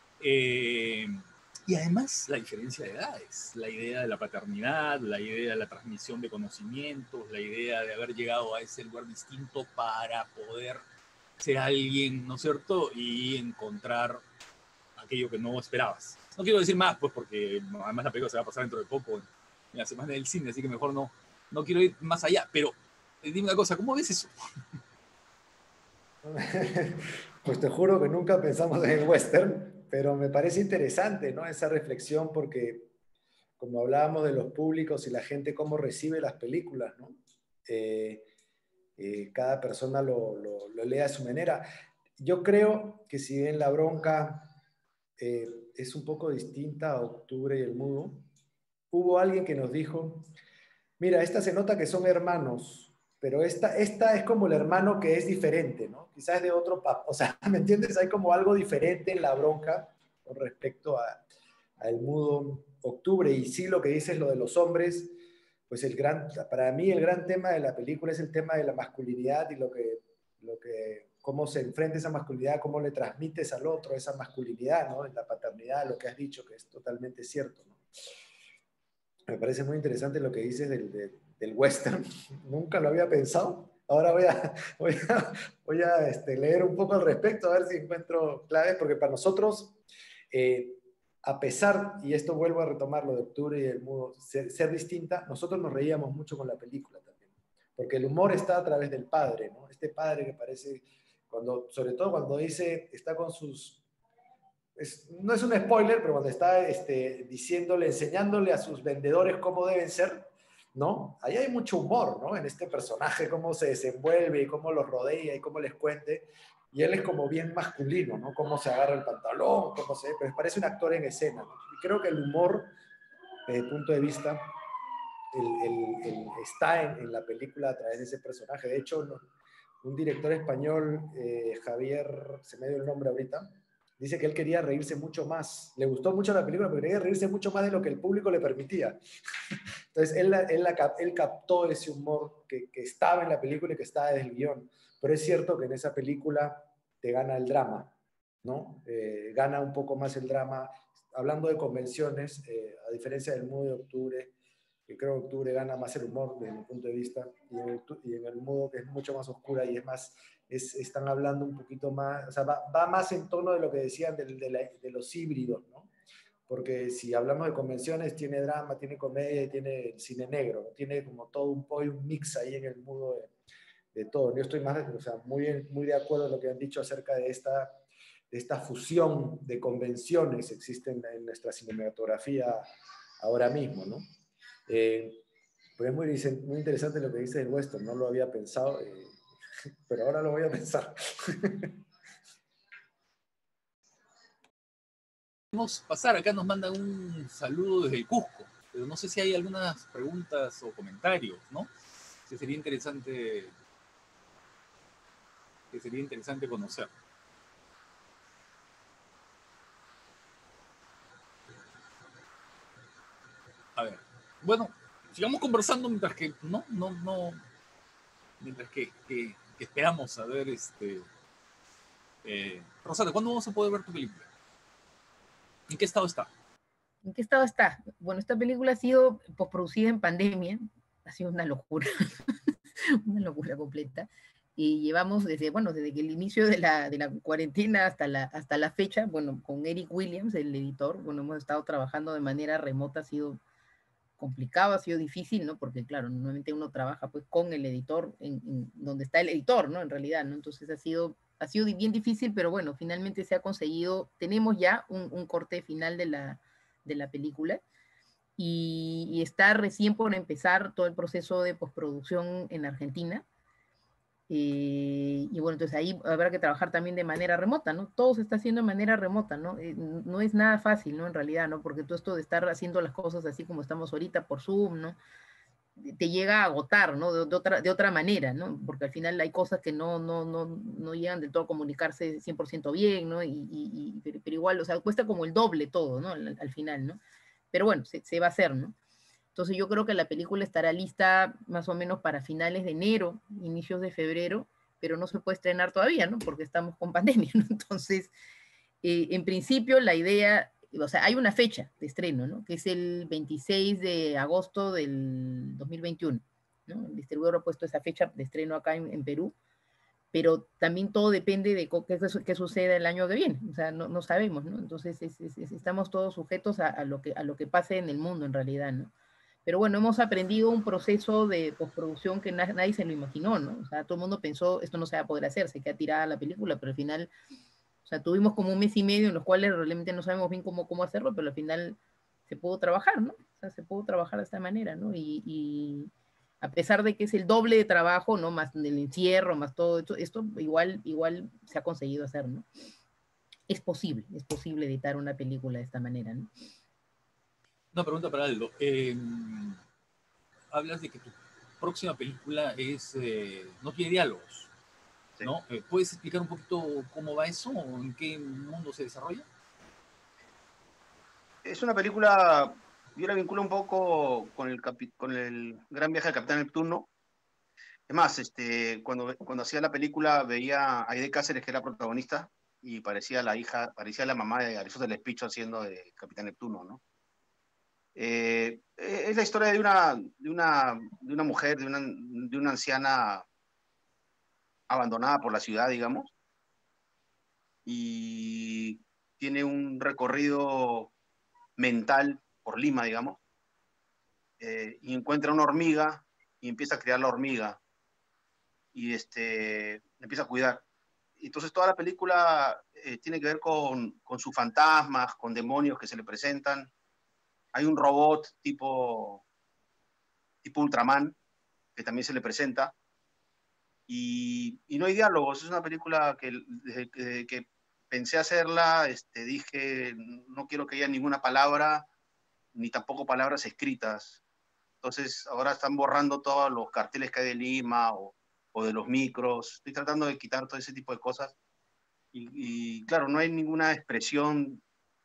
Y además la diferencia de edades, la idea de la paternidad, la idea de la transmisión de conocimientos, la idea de haber llegado a ese lugar distinto para poder ser alguien, ¿no es cierto? Y encontrar aquello que no esperabas. No quiero decir más, pues, porque además la película se va a pasar dentro de poco en la semana del cine, así que mejor no quiero ir más allá. Pero dime una cosa, ¿cómo ves eso? Pues te juro que nunca pensamos en el western, pero me parece interesante, ¿no? Esa reflexión porque como hablábamos de los públicos y la gente cómo recibe las películas, ¿no? Eh, cada persona lo lee a su manera. Yo creo que si bien La Bronca es un poco distinta a Octubre y El Mudo, hubo alguien que nos dijo, mira, esta se nota que son hermanos, pero esta es como el hermano que es diferente, ¿no? Quizás es de otro papá, o sea, ¿me entiendes? Hay como algo diferente en La Bronca con respecto a El Mudo Octubre. Y sí, lo que dices, lo de los hombres, pues para mí el gran tema de la película es el tema de la masculinidad y cómo se enfrenta esa masculinidad, cómo le transmites al otro esa masculinidad, ¿no? La paternidad, lo que has dicho, que es totalmente cierto, ¿no? Me parece muy interesante lo que dices del western. Nunca lo había pensado. Ahora voy a leer un poco al respecto, a ver si encuentro claves, porque para nosotros, eh, a pesar, y esto vuelvo a retomar lo de Octubre y El Mudo, ser distinta, nosotros nos reíamos mucho con la película también, porque el humor está a través del padre, ¿no? Este padre que parece, sobre todo cuando dice, está con sus no es un spoiler, pero cuando está diciéndole, enseñándole a sus vendedores cómo deben ser, ¿no? Ahí hay mucho humor, ¿no? En este personaje, cómo se desenvuelve y cómo los rodea y cómo les cuente. Y él es como bien masculino, ¿no? Cómo se agarra el pantalón, pero parece un actor en escena, ¿no? Y creo que el humor, desde el punto de vista, está en la película a través de ese personaje. De hecho, un director español, Javier, se me dio el nombre ahorita, dice que él quería reírse mucho más. Le gustó mucho la película, pero quería reírse mucho más de lo que el público le permitía. Entonces, él captó ese humor que estaba en la película y que estaba desde el guión. Pero es cierto que en esa película te gana el drama, ¿no? Gana un poco más el drama. Hablando de convenciones, a diferencia del Mudo de Octubre, que creo que Octubre gana más el humor desde mi punto de vista, y en el Mudo, que es mucho más oscura y es más, están hablando un poquito más, o sea, va más en tono de lo que decían de los híbridos, ¿no? Porque si hablamos de convenciones, tiene drama, tiene comedia y tiene cine negro, ¿no? Tiene como todo un mix ahí en el Mudo de todo. Yo estoy más, o sea, muy de acuerdo en lo que han dicho acerca de esta fusión de convenciones que existe en nuestra cinematografía ahora mismo, ¿no? Pues es muy interesante lo que dice del western, no lo había pensado, pero ahora lo voy a pensar. Vamos a pasar, acá nos mandan un saludo desde el Cusco, pero no sé si hay algunas preguntas o comentarios, ¿no? Que sería interesante conocer. A ver, bueno, sigamos conversando mientras que, mientras que esperamos a ver, Rosana, ¿cuándo vamos a poder ver tu película? ¿En qué estado está? ¿En qué estado está? Bueno, esta película ha sido postproducida en pandemia, ha sido una locura, una locura completa. Y llevamos desde que el inicio de la cuarentena hasta la fecha, bueno, con Eric Williams, el editor, bueno, hemos estado trabajando de manera remota, ha sido complicado, ha sido difícil, ¿no? Porque, claro, normalmente uno trabaja pues con el editor, en donde está el editor, ¿no? En realidad, ¿no? Entonces ha sido bien difícil, pero bueno, finalmente se ha conseguido, tenemos ya un corte final de la película y está recién por empezar todo el proceso de postproducción en Argentina. Y bueno, entonces ahí habrá que trabajar también de manera remota, ¿no? Todo se está haciendo de manera remota, ¿no? No es nada fácil, ¿no? En realidad, ¿no? Porque todo esto de estar haciendo las cosas así como estamos ahorita por Zoom, ¿no? Te llega a agotar, ¿no? De otra manera, ¿no? Porque al final hay cosas que no llegan del todo a comunicarse 100% bien, ¿no? Pero igual, o sea, cuesta como el doble todo, ¿no? Al final, ¿no? Pero bueno, se va a hacer, ¿no? Entonces yo creo que la película estará lista más o menos para finales de enero, inicios de febrero, pero no se puede estrenar todavía, ¿no? Porque estamos con pandemia, ¿no? Entonces, en principio la idea, o sea, hay una fecha de estreno, ¿no? Que es el 26 de agosto del 2021, ¿no? El distribuidor ha puesto esa fecha de estreno acá en Perú, pero también todo depende de qué suceda el año que viene, o sea, no sabemos, ¿no? Entonces estamos todos sujetos a lo que pase en el mundo en realidad, ¿no? Pero bueno, hemos aprendido un proceso de postproducción que nadie se lo imaginó, ¿no? O sea, todo el mundo pensó, esto no se va a poder hacer, se queda tirada la película, pero al final, o sea, tuvimos como un mes y medio en los cuales realmente no sabemos bien cómo hacerlo, pero al final se pudo trabajar, ¿no? O sea, se pudo trabajar de esta manera, ¿no? Y a pesar de que es el doble de trabajo, ¿no? Más el encierro, más todo esto igual se ha conseguido hacer, ¿no? Es posible editar una película de esta manera, ¿no? Una pregunta para Aldo. Hablas de que tu próxima película no tiene diálogos, Sí. ¿no? ¿Puedes explicar un poquito cómo va eso o en qué mundo se desarrolla? Es una película, yo la vinculo un poco con el gran viaje del Capitán Neptuno. Es más, cuando hacía la película veía a Aide Cáceres, que era protagonista, y parecía la mamá de Aristóteles Picho haciendo de Capitán Neptuno, ¿no? Es la historia de una mujer, de una anciana abandonada por la ciudad, digamos, y tiene un recorrido mental por Lima, digamos, y encuentra una hormiga y empieza a criar la hormiga y empieza a cuidar. Entonces toda la película tiene que ver con sus fantasmas, con demonios que se le presentan. Hay un robot tipo Ultraman que también se le presenta. Y no hay diálogos. Es una película que desde que pensé hacerla, dije, no quiero que haya ninguna palabra, ni tampoco palabras escritas. Entonces ahora están borrando todos los carteles que hay de Lima o de los micros. Estoy tratando de quitar todo ese tipo de cosas. Y claro, no hay ninguna expresión,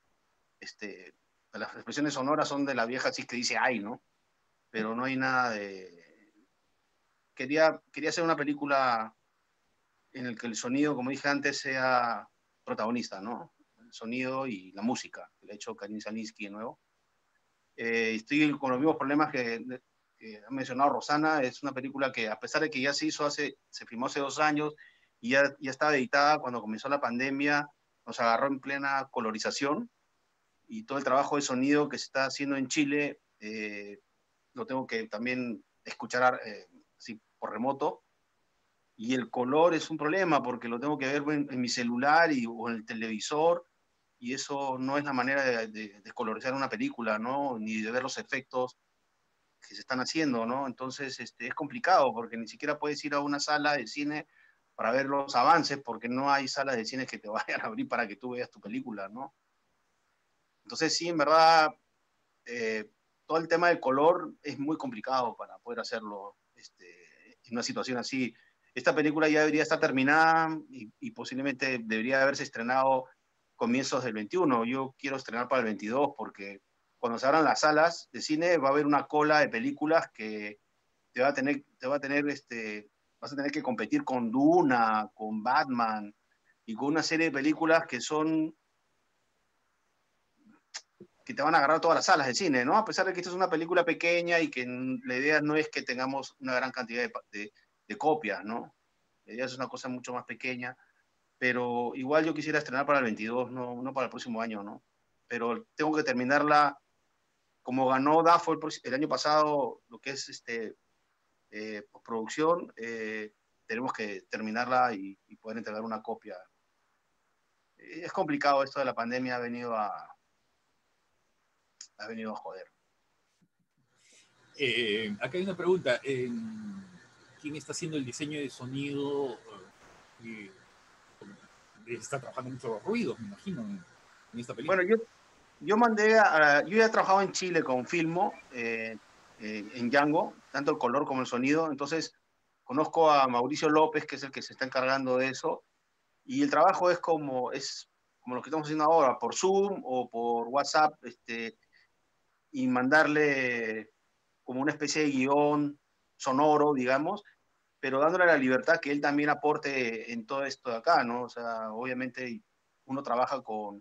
las expresiones sonoras son de la vieja así que dice ay, ¿no? Pero no hay nada de... Quería hacer una película en el que el sonido, como dije antes, sea protagonista, ¿no? El sonido y la música, que le ha hecho Karin Salinsky de nuevo. Estoy con los mismos problemas que ha mencionado Rosana. Es una película que, a pesar de que ya se filmó hace 2 años y ya estaba editada cuando comenzó la pandemia, nos agarró en plena colorización y todo el trabajo de sonido que se está haciendo en Chile lo tengo que también escuchar así, por remoto. Y el color es un problema porque lo tengo que ver en mi celular o en el televisor, y eso no es la manera de colorizar una película, ¿no? Ni de ver los efectos que se están haciendo, ¿no? Entonces es complicado porque ni siquiera puedes ir a una sala de cine para ver los avances porque no hay salas de cine que te vayan a abrir para que tú veas tu película, ¿no? Entonces sí, en verdad, todo el tema del color es muy complicado para poder hacerlo en una situación así. Esta película ya debería estar terminada y posiblemente debería haberse estrenado comienzos del 21. Yo quiero estrenar para el 22 porque cuando se abran las salas de cine va a haber una cola de películas que vas a tener que competir con Duna, con Batman y con una serie de películas que te van a agarrar todas las salas de cine, ¿no? A pesar de que esta es una película pequeña y que la idea no es que tengamos una gran cantidad de copias, ¿no? La idea es una cosa mucho más pequeña, pero igual yo quisiera estrenar para el 22, no para el próximo año, ¿no? Pero tengo que terminarla, como ganó DAFO el año pasado, lo que es postproducción, tenemos que terminarla y poder entregar una copia. Es complicado esto de la pandemia, ha venido a joder. Acá hay una pregunta. ¿Quién está haciendo el diseño de sonido? Está trabajando mucho los ruidos, me imagino, en esta película. Bueno, yo ya he trabajado en Chile con Filmo, en Django, tanto el color como el sonido, entonces conozco a Mauricio López, que es el que se está encargando de eso, y el trabajo es como lo que estamos haciendo ahora, por Zoom o por WhatsApp, y mandarle como una especie de guión sonoro, digamos, pero dándole la libertad que él también aporte en todo esto de acá, ¿no? O sea, obviamente uno trabaja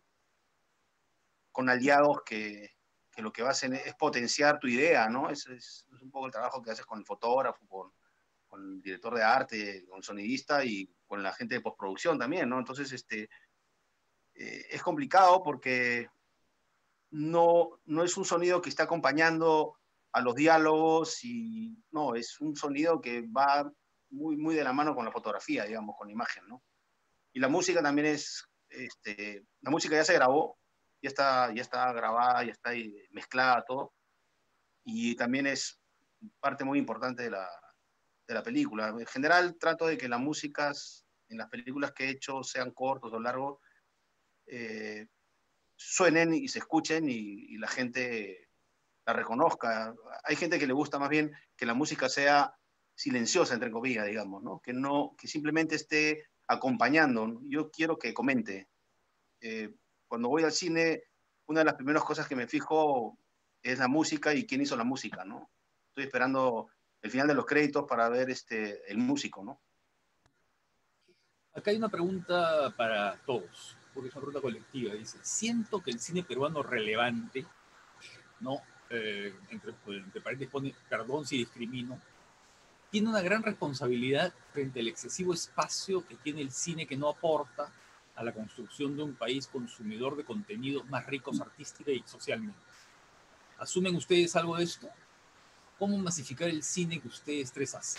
con aliados que lo que hacen es potenciar tu idea, ¿no? Es un poco el trabajo que haces con el fotógrafo, con el director de arte, con el sonidista y con la gente de postproducción también, ¿no? Entonces, es complicado porque no es un sonido que está acompañando a los diálogos y no, es un sonido que va muy, muy de la mano con la fotografía, digamos, con la imagen, ¿no? Y la música también la música ya se grabó, ya está grabada, ya está ahí mezclada todo, y también es parte muy importante de la película. En general trato de que las músicas en las películas que he hecho, sean cortos o largos, eh, suenen y se escuchen y la gente la reconozca. Hay gente que le gusta más bien que la música sea silenciosa, entre comillas, digamos, ¿no? Que simplemente esté acompañando. Yo quiero que comente. Cuando voy al cine, una de las primeras cosas que me fijo es la música y quién hizo la música, ¿no? Estoy esperando el final de los créditos para ver el músico, ¿no? Acá hay una pregunta para todos, porque es una pregunta colectiva. Dice, siento que el cine peruano relevante, ¿no? Entre paréntesis pone, perdón si discrimino, tiene una gran responsabilidad frente al excesivo espacio que tiene el cine que no aporta a la construcción de un país consumidor de contenidos más ricos artística y socialmente. ¿Asumen ustedes algo de esto? ¿Cómo masificar el cine que ustedes tres hacen?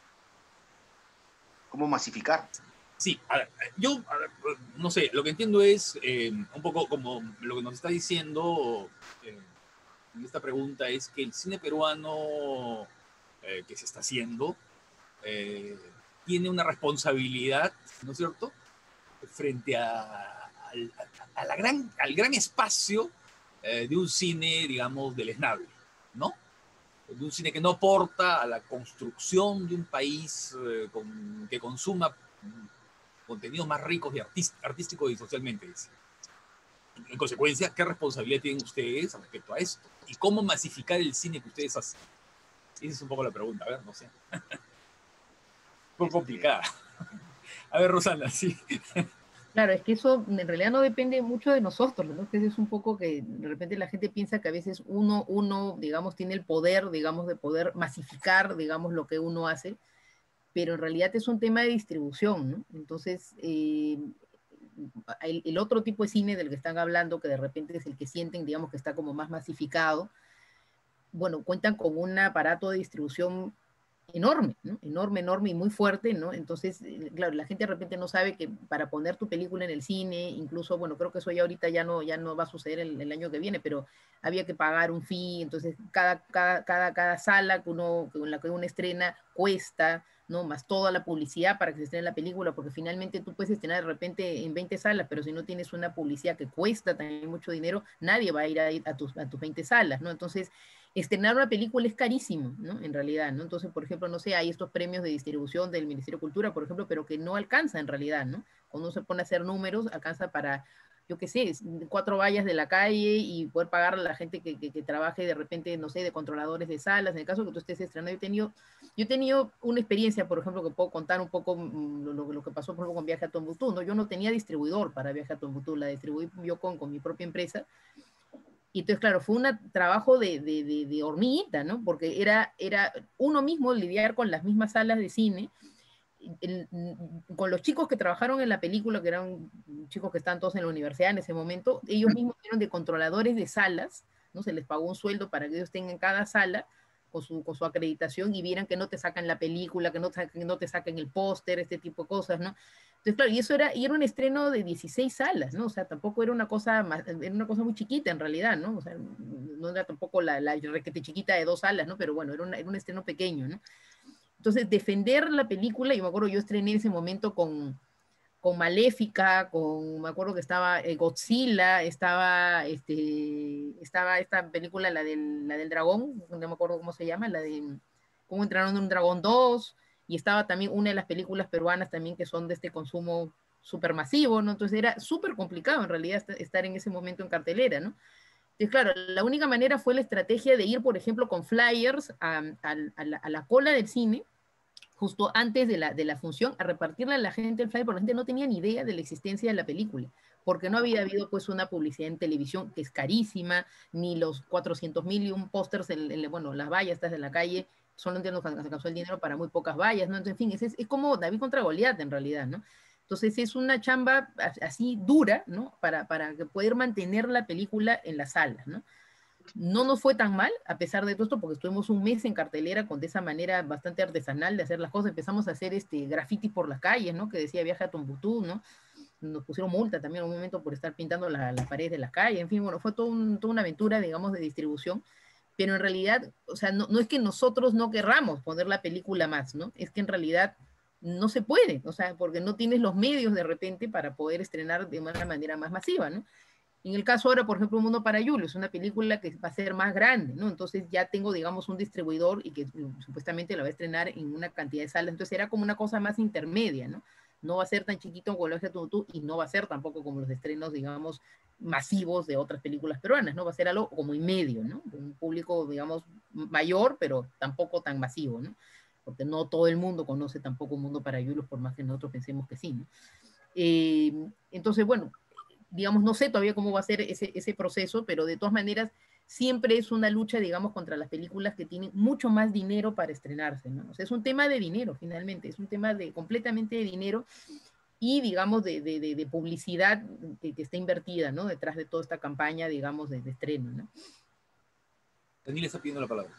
¿Cómo masificar? Sí, a ver, yo, no sé, lo que entiendo es un poco como lo que nos está diciendo en esta pregunta es que el cine peruano que se está haciendo tiene una responsabilidad, ¿no es cierto?, frente al gran espacio de un cine, digamos, deleznable, ¿no? de un cine que no aporta a la construcción de un país que consuma contenidos más ricos y artísticos y socialmente. En consecuencia, ¿qué responsabilidad tienen ustedes respecto a esto? ¿Y cómo masificar el cine que ustedes hacen? Esa es un poco la pregunta, a ver, no sé. Un poco complicada. A ver, Rosana, sí. Claro, es que eso en realidad no depende mucho de nosotros, ¿no? Que es un poco que de repente la gente piensa que a veces uno, digamos, tiene el poder, digamos, de poder masificar, digamos, lo que uno hace, pero en realidad es un tema de distribución, ¿no? Entonces, el otro tipo de cine del que están hablando, que de repente es el que sienten, digamos, que está como más masificado, bueno, cuentan con un aparato de distribución enorme, ¿no? Enorme, enorme y muy fuerte, ¿no? Entonces, claro, la gente de repente no sabe que para poner tu película en el cine, incluso, bueno, creo que eso ya ahorita ya no va a suceder el año que viene, pero había que pagar un fee, entonces cada sala en la que uno estrena cuesta, ¿no? Más toda la publicidad para que se estrene la película, porque finalmente tú puedes estrenar de repente en 20 salas, pero si no tienes una publicidad que cuesta también mucho dinero, nadie va a ir a tus 20 salas, ¿no? Entonces, estrenar una película es carísimo, ¿no? En realidad, ¿no? Entonces, por ejemplo, no sé, hay estos premios de distribución del Ministerio de Cultura, por ejemplo, pero que no alcanza en realidad, ¿no? Cuando uno se pone a hacer números, alcanza para, yo qué sé, 4 vallas de la calle y poder pagar a la gente que trabaje de repente, no sé, de controladores de salas. En el caso que tú estés estrenando, yo he tenido una experiencia, por ejemplo, que puedo contar un poco lo que pasó, por ejemplo, con Viaje a Tombuctú, ¿no? Yo no tenía distribuidor para Viaje a Tombuctú, la distribuí yo con mi propia empresa. Y entonces, claro, fue un trabajo de hormiguita, ¿no? Porque era uno mismo lidiar con las mismas salas de cine, con los chicos que trabajaron en la película, que eran chicos que estaban todos en la universidad en ese momento, ellos mismos eran de controladores de salas, ¿no? Se les pagó un sueldo para que ellos estén en cada sala con su acreditación y vieran que no te sacan la película, que no te saquen el póster, este tipo de cosas, ¿no? Entonces, claro, y era un estreno de 16 salas, ¿no? O sea, tampoco era una cosa era una cosa muy chiquita en realidad, ¿no? O sea, no era tampoco la requete chiquita de 2 salas, ¿no? Pero bueno, era un estreno pequeño, ¿no? Entonces, defender la película, y me acuerdo, yo estrené en ese momento con Maléfica, me acuerdo que estaba Godzilla, estaba esta película, la del dragón, no me acuerdo cómo se llama, la de cómo entraron en un dragón 2, y estaba también una de las películas peruanas también que son de este consumo supermasivo, ¿no? Entonces era súper complicado en realidad estar en ese momento en cartelera, ¿no? Entonces, claro, la única manera fue la estrategia de ir, por ejemplo, con flyers a la cola del cine, justo antes de la función, a repartirle a la gente el flyer, porque la gente no tenía ni idea de la existencia de la película, porque no había habido pues una publicidad en televisión que es carísima, ni los 400.000 y un pósters, bueno, las vallas estas de la calle, solamente nos alcanzó el dinero para muy pocas vallas, ¿no? Entonces, en fin, es como David contra Goliat en realidad, ¿no? Entonces es una chamba así dura, ¿no? Para poder mantener la película en las salas, ¿no? No nos fue tan mal, a pesar de todo esto, porque estuvimos un mes en cartelera con de esa manera bastante artesanal de hacer las cosas. Empezamos a hacer grafitis por las calles, ¿no? Que decía Viaje a Tombuctú, ¿no? Nos pusieron multa también en un momento por estar pintando las paredes de las calles. En fin, bueno, fue toda una aventura, digamos, de distribución. Pero en realidad, o sea, no es que nosotros no querramos poner la película más, ¿no? Es que en realidad no se puede, o sea, porque no tienes los medios de repente para poder estrenar de una manera más masiva, ¿no? En el caso ahora, por ejemplo, Un Mundo para Julio, es una película que va a ser más grande, ¿no? Entonces ya tengo, digamos, un distribuidor y que supuestamente la va a estrenar en una cantidad de salas. Entonces era como una cosa más intermedia, ¿no? No va a ser tan chiquito como Viaje a Tombuctú y no va a ser tampoco como los estrenos, digamos, masivos de otras películas peruanas, ¿no? Va a ser algo como en medio, ¿no? Un público, digamos, mayor, pero tampoco tan masivo, ¿no? Porque no todo el mundo conoce tampoco Un Mundo para Julius, por más que nosotros pensemos que sí, ¿no? Entonces, bueno, digamos, no sé todavía cómo va a ser ese proceso, pero de todas maneras siempre es una lucha, digamos, contra las películas que tienen mucho más dinero para estrenarse, ¿no? O sea, es un tema de dinero, finalmente, es un tema completamente de dinero y, digamos, de publicidad que está invertida, ¿no? Detrás de toda esta campaña, digamos, de estreno, ¿no? Daniel está pidiendo la palabra.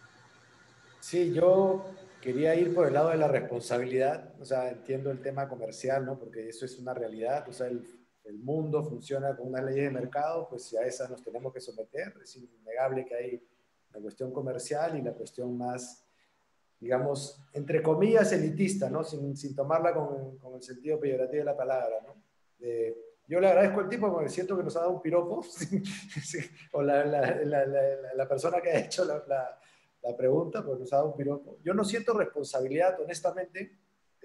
Sí, yo quería ir por el lado de la responsabilidad, o sea, entiendo el tema comercial, ¿no? Porque eso es una realidad, o sea, el mundo funciona con unas leyes de mercado, pues a esas nos tenemos que someter, es innegable que hay la cuestión comercial y la cuestión más, digamos, entre comillas, elitista, ¿no? Sin tomarla con el sentido peyorativo de la palabra, ¿no? Yo le agradezco al tipo porque siento que nos ha dado un piropo, o la persona que ha hecho la la pregunta, porque nos ha dado un piropo. Yo no siento responsabilidad, honestamente,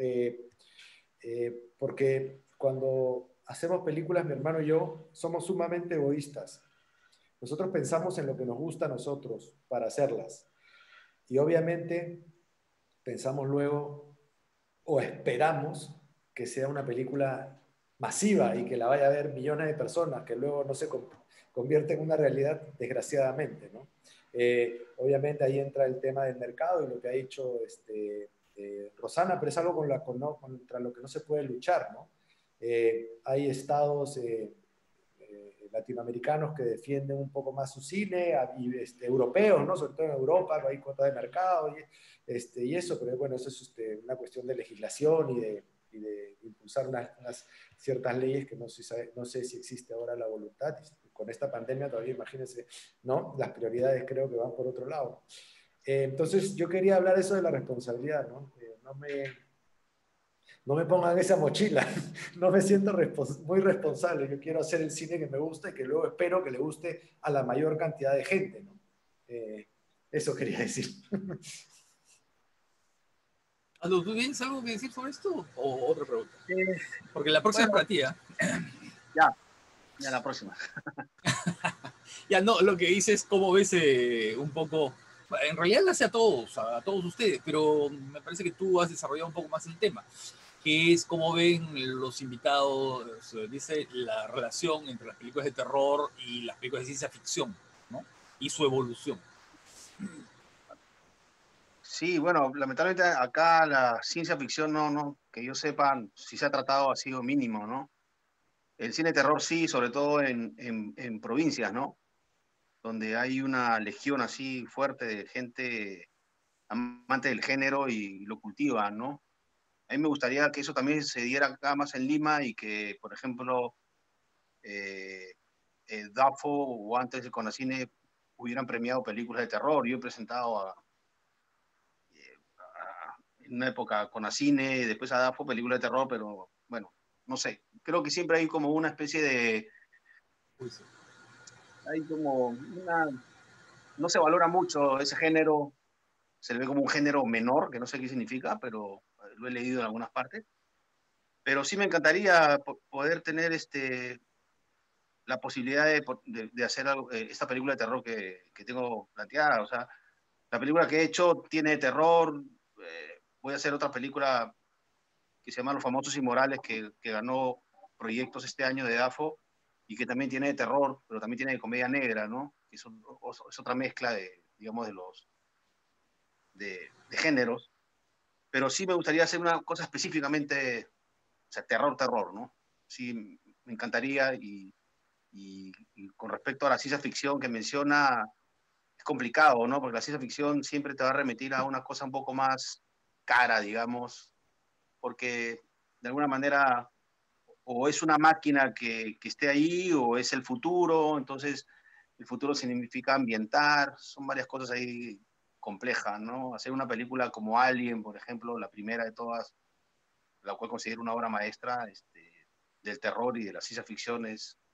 porque cuando hacemos películas, mi hermano y yo somos sumamente egoístas. Nosotros pensamos en lo que nos gusta a nosotros para hacerlas. Y obviamente pensamos luego o esperamos que sea una película masiva y que la vaya a ver millones de personas, que luego no se convierte en una realidad, desgraciadamente, ¿no? Obviamente ahí entra el tema del mercado y lo que ha dicho Rosana, pero es algo contra lo que no se puede luchar, ¿no? Hay estados latinoamericanos que defienden un poco más su cine, y europeos, ¿no? Sobre todo en Europa, no hay cuota de mercado y eso, pero bueno, eso es una cuestión de legislación y de impulsar unas ciertas leyes que no sé si existe ahora la voluntad. Con esta pandemia todavía, imagínense, ¿no? Las prioridades creo que van por otro lado. Entonces, yo quería hablar eso de la responsabilidad, ¿no? No me pongan esa mochila, no me siento muy responsable. Yo quiero hacer el cine que me gusta y que luego espero que le guste a la mayor cantidad de gente, ¿no? Eso quería decir. Aldo, ¿tú tienes algo que decir sobre esto o otra pregunta? Porque la próxima Bueno, es para ti, ¿eh? Ya la próxima. Ya no, lo que dices, cómo ves un poco, en realidad lo hace a todos ustedes, pero me parece que tú has desarrollado un poco más el tema, que es cómo ven los invitados, dice, la relación entre las películas de terror y las películas de ciencia ficción, ¿no? Y su evolución. Sí, bueno, lamentablemente acá la ciencia ficción que yo sepa, si se ha tratado ha sido mínimo, ¿no? El cine de terror sí, sobre todo en provincias, ¿no? Donde hay una legión así fuerte de gente amante del género y lo cultiva, ¿no? A mí me gustaría que eso también se diera acá más en Lima y que, por ejemplo, DAFO o antes de Conacine hubieran premiado películas de terror. Yo he presentado en una época Conacine, después a DAFO películas de terror, pero bueno, no sé. Creo que siempre hay como una especie de... Hay como una... No se valora mucho ese género, se le ve como un género menor, que no sé qué significa, pero lo he leído en algunas partes. Pero sí me encantaría poder tener la posibilidad de hacer esta película de terror que tengo planteada. O sea, la película que he hecho tiene terror. Voy a hacer otra película que se llama Los Famosos Inmorales, que ganó proyectos este año de DAFO y que también tiene terror, pero también tiene comedia negra, ¿no? Que es otra mezcla digamos, de géneros. Pero sí me gustaría hacer una cosa específicamente, o sea, terror, terror, ¿no? Sí, me encantaría y con respecto a la ciencia ficción que menciona, es complicado, ¿no? Porque la ciencia ficción siempre te va a remitir a una cosa un poco más cara, digamos, porque de alguna manera o es una máquina que esté ahí o es el futuro, entonces el futuro significa ambientar, son varias cosas ahí complejas, ¿no? Hacer una película como Alien, por ejemplo, la primera de todas, la cual considero una obra maestra del terror y de la ciencia ficción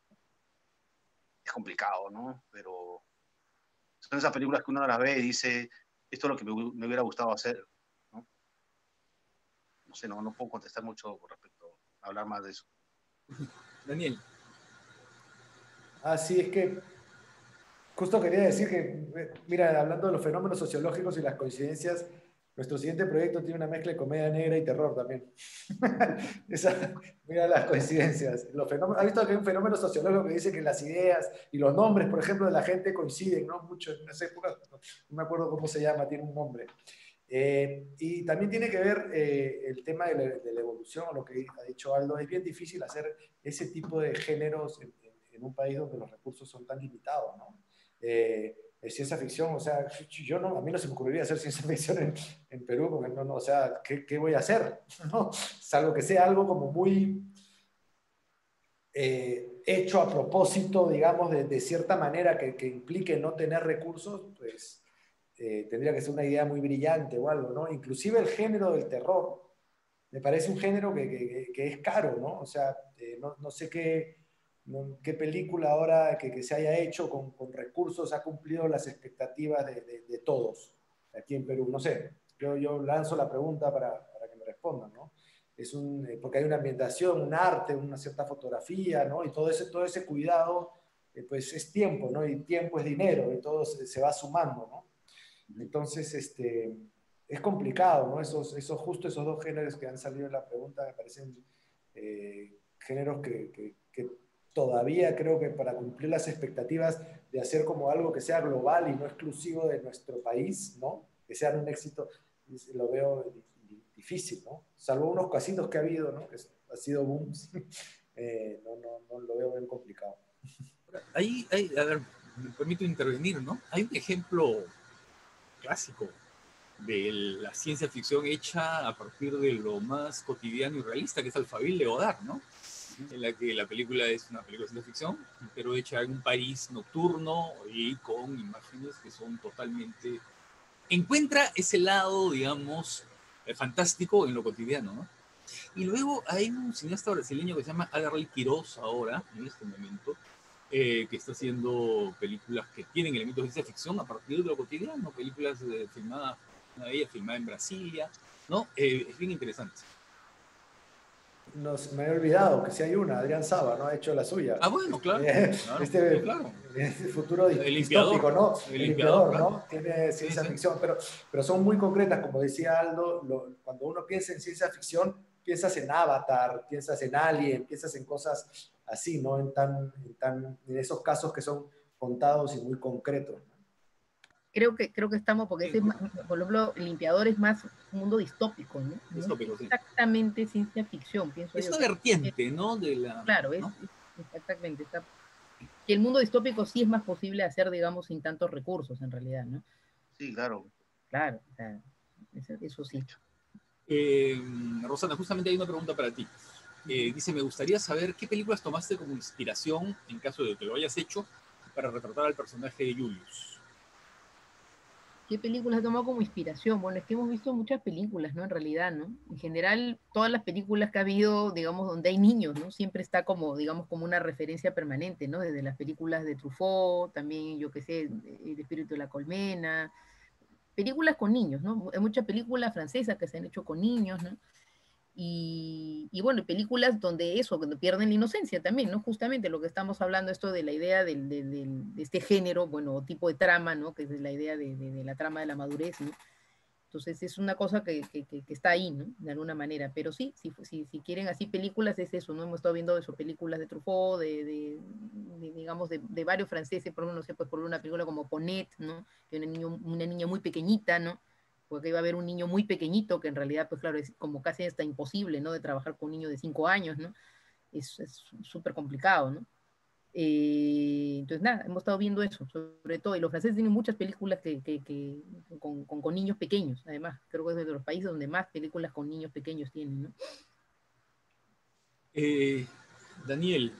es complicado, ¿no? Pero son esas películas que uno las ve y dice, esto es lo que me hubiera gustado hacer, ¿no? No sé, no puedo contestar mucho con respecto a hablar más de eso. Daniel. Sí, es que justo quería decir que, mira, hablando de los fenómenos sociológicos y las coincidencias, nuestro siguiente proyecto tiene una mezcla de comedia negra y terror también. Mira las coincidencias. ¿Has visto que hay un fenómeno sociológico que dice que las ideas y los nombres, por ejemplo, de la gente coinciden, ¿no? Mucho en esa época, no me acuerdo cómo se llama, tiene un nombre. Y también tiene que ver el tema de la evolución, lo que ha dicho Aldo. Es bien difícil hacer ese tipo de géneros en un país donde los recursos son tan limitados, ¿no? Ciencia ficción, o sea, a mí no se me ocurriría hacer ciencia ficción en Perú, porque no, o sea, ¿qué voy a hacer? ¿No? Salvo que sea algo como muy hecho a propósito, digamos, de cierta manera que implique no tener recursos, pues tendría que ser una idea muy brillante o algo, ¿no? Inclusive el género del terror me parece un género que es caro, ¿no? O sea, no sé qué película ahora que se haya hecho con recursos ha cumplido las expectativas de todos. aquí en Perú? No sé, yo lanzo la pregunta para que me respondan, ¿no? Porque hay una ambientación, un arte, una cierta fotografía, ¿no? Y todo ese cuidado, pues es tiempo, ¿no? Y tiempo es dinero, y todo se va sumando, ¿no? Entonces, es complicado, ¿no? Justo esos dos géneros que han salido en la pregunta me parecen géneros que todavía creo que para cumplir las expectativas de hacer como algo que sea global y no exclusivo de nuestro país, ¿no? Que sean un éxito, lo veo difícil, ¿no? Salvo unos casitos que ha habido, ¿no? Que ha sido booms, no lo veo bien complicado. A ver, me permito intervenir, ¿no? Hay un ejemplo clásico de la ciencia ficción hecha a partir de lo más cotidiano y realista, que es Alphaville de Godard, ¿no? En la que la película es una película de ciencia ficción, pero hecha en un París nocturno y con imágenes que son totalmente... Encuentra ese lado, digamos, fantástico en lo cotidiano, ¿no? Y luego hay un cineasta brasileño que se llama Adarly Quiroz ahora, en este momento, que está haciendo películas que tienen elementos de ciencia ficción a partir de lo cotidiano, películas filmadas, una de ellas filmada en Brasilia, ¿no? Es bien interesante. Me había olvidado que si hay una, Adrián Saba, ¿no? Ha hecho la suya. Ah, bueno, claro. Claro. Este futuro El distópico, limpiador. ¿no? El El limpiador, claro. ¿no? Tiene ciencia Sí. ficción, pero son muy concretas, como decía Aldo, cuando uno piensa en ciencia ficción, piensas en Avatar, piensas en Alien, piensas en cosas así, ¿no? En esos casos que son contados y muy concretos. Creo que estamos, porque ese, por ejemplo, el limpiador es más un mundo distópico, ¿no? Distópico, sí. Exactamente ciencia ficción, pienso es yo. Es una vertiente, ¿no? De la, claro, ¿no? Exactamente. Que el mundo distópico sí es más posible hacer, digamos, sin tantos recursos, en realidad, ¿no? Sí, claro. Claro, o sea, eso sí. Rosana, justamente hay una pregunta para ti. Dice, me gustaría saber qué películas tomaste como inspiración, en caso de que lo hayas hecho, para retratar al personaje de Julius. ¿Qué películas he tomado como inspiración? Bueno, es que hemos visto muchas películas, ¿no? En realidad, ¿no? En general, todas las películas que ha habido, digamos, donde hay niños, ¿no? Siempre está como, digamos, como una referencia permanente, ¿no? Desde las películas de Truffaut, también, yo qué sé, El espíritu de la colmena, películas con niños, ¿no? Hay muchas películas francesas que se han hecho con niños, ¿no? Y bueno, películas donde eso, donde pierden la inocencia también, ¿no? Justamente lo que estamos hablando, esto de la idea de este género, bueno, tipo de trama, ¿no? Que es la idea de la trama de la madurez, ¿no? Entonces es una cosa que está ahí, ¿no? De alguna manera. Pero sí, si quieren así películas, es eso, ¿no? Hemos estado viendo eso, películas de Truffaut, digamos, de varios franceses, por ejemplo, no sé, pues por una película como Ponette, ¿no? Que una niña muy pequeñita, ¿no? Porque iba a haber un niño muy pequeñito, que en realidad, pues claro, es como casi hasta imposible, ¿no? De trabajar con un niño de 5 años, ¿no? Es súper complicado, ¿no? Entonces, nada, hemos estado viendo eso, sobre todo, y los franceses tienen muchas películas con niños pequeños, además, creo que es de los países donde más películas con niños pequeños tienen, ¿no? Daniel,